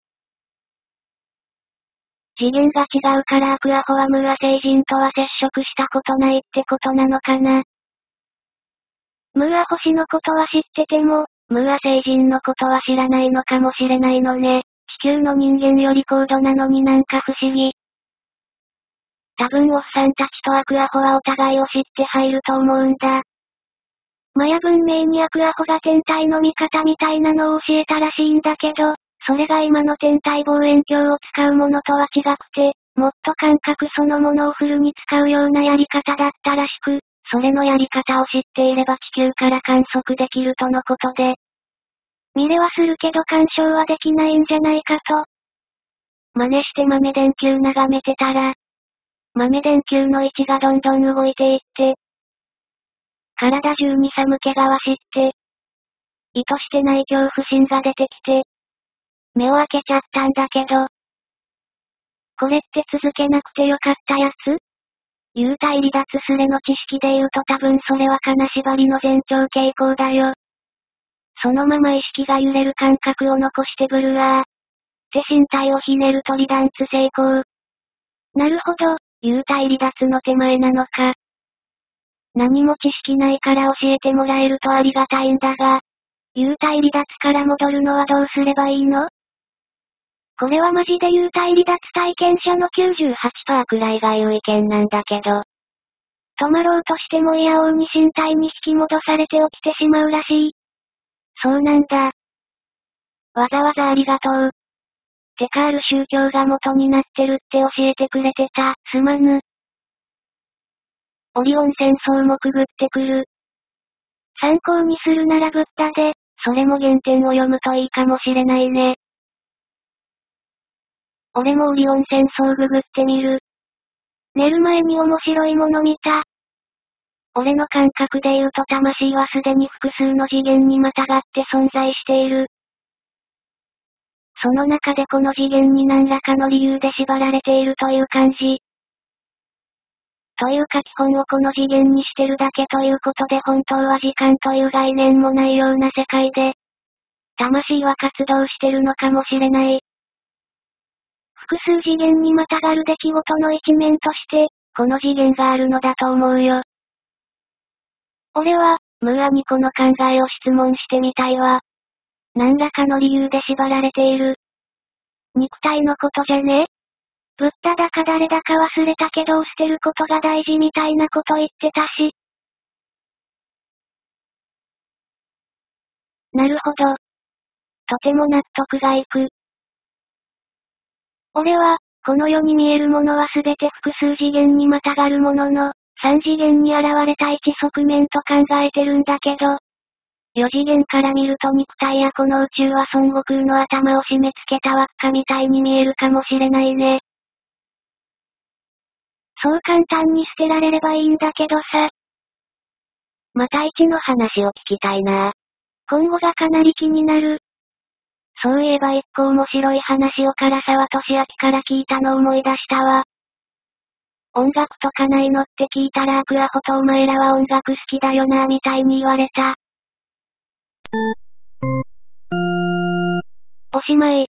次元が違うからアクアホはムーア星人とは接触したことないってことなのかな。ムーア星のことは知ってても、ムーア星人のことは知らないのかもしれないのね。地球の人間より高度なのになんか不思議。多分おっさんたちとアクアホはお互いを知って入ると思うんだ。マヤ文明にアクアホが天体の見方みたいなのを教えたらしいんだけど、それが今の天体望遠鏡を使うものとは違くて、もっと感覚そのものをフルに使うようなやり方だったらしく、それのやり方を知っていれば地球から観測できるとのことで、 見れはするけど干渉はできないんじゃないかと。真似して豆電球眺めてたら、豆電球の位置がどんどん動いていって、体中に寒気が走って、意図してない恐怖心が出てきて、目を開けちゃったんだけど、これって続けなくてよかったやつ？幽体離脱スレの知識で言うと多分それは金縛りの前兆傾向だよ。そのまま意識が揺れる感覚を残してブルワー。手身体をひねると離脱成功。なるほど、幽体離脱の手前なのか。何も知識ないから教えてもらえるとありがたいんだが、幽体離脱から戻るのはどうすればいいの？これはマジで幽体離脱体験者の 98% くらいが言う意見なんだけど。止まろうとしてもいやおうに身体に引き戻されて起きてしまうらしい。そうなんだ。わざわざありがとう。てかある宗教が元になってるって教えてくれてた、すまぬ。オリオン戦争もくぐってくる。参考にするならブッダで、それも原点を読むといいかもしれないね。俺もオリオン戦争ググってみる。寝る前に面白いもの見た。俺の感覚で言うと魂はすでに複数の次元にまたがって存在している。その中でこの次元に何らかの理由で縛られているという感じ。というか基本をこの次元にしてるだけということで本当は時間という概念もないような世界で、魂は活動してるのかもしれない。複数次元にまたがる出来事の一面として、この次元があるのだと思うよ。俺は、ムーアにこの考えを質問してみたいわ。何らかの理由で縛られている。肉体のことじゃね？ブッダだか誰だか忘れたけど捨てることが大事みたいなこと言ってたし。なるほど。とても納得がいく。俺は、この世に見えるものはすべて複数次元にまたがるものの、3次元に現れた一側面と考えてるんだけど、4次元から見ると肉体やこの宇宙は孫悟空の頭を締め付けた輪っかみたいに見えるかもしれないね。そう簡単に捨てられればいいんだけどさ。また一の話を聞きたいな。今後がかなり気になる。そういえば一個面白い話を唐沢俊明から聞いたの思い出したわ。音楽とかないのって聞いたらアクアホとお前らは音楽好きだよなみたいに言われた。おしまい。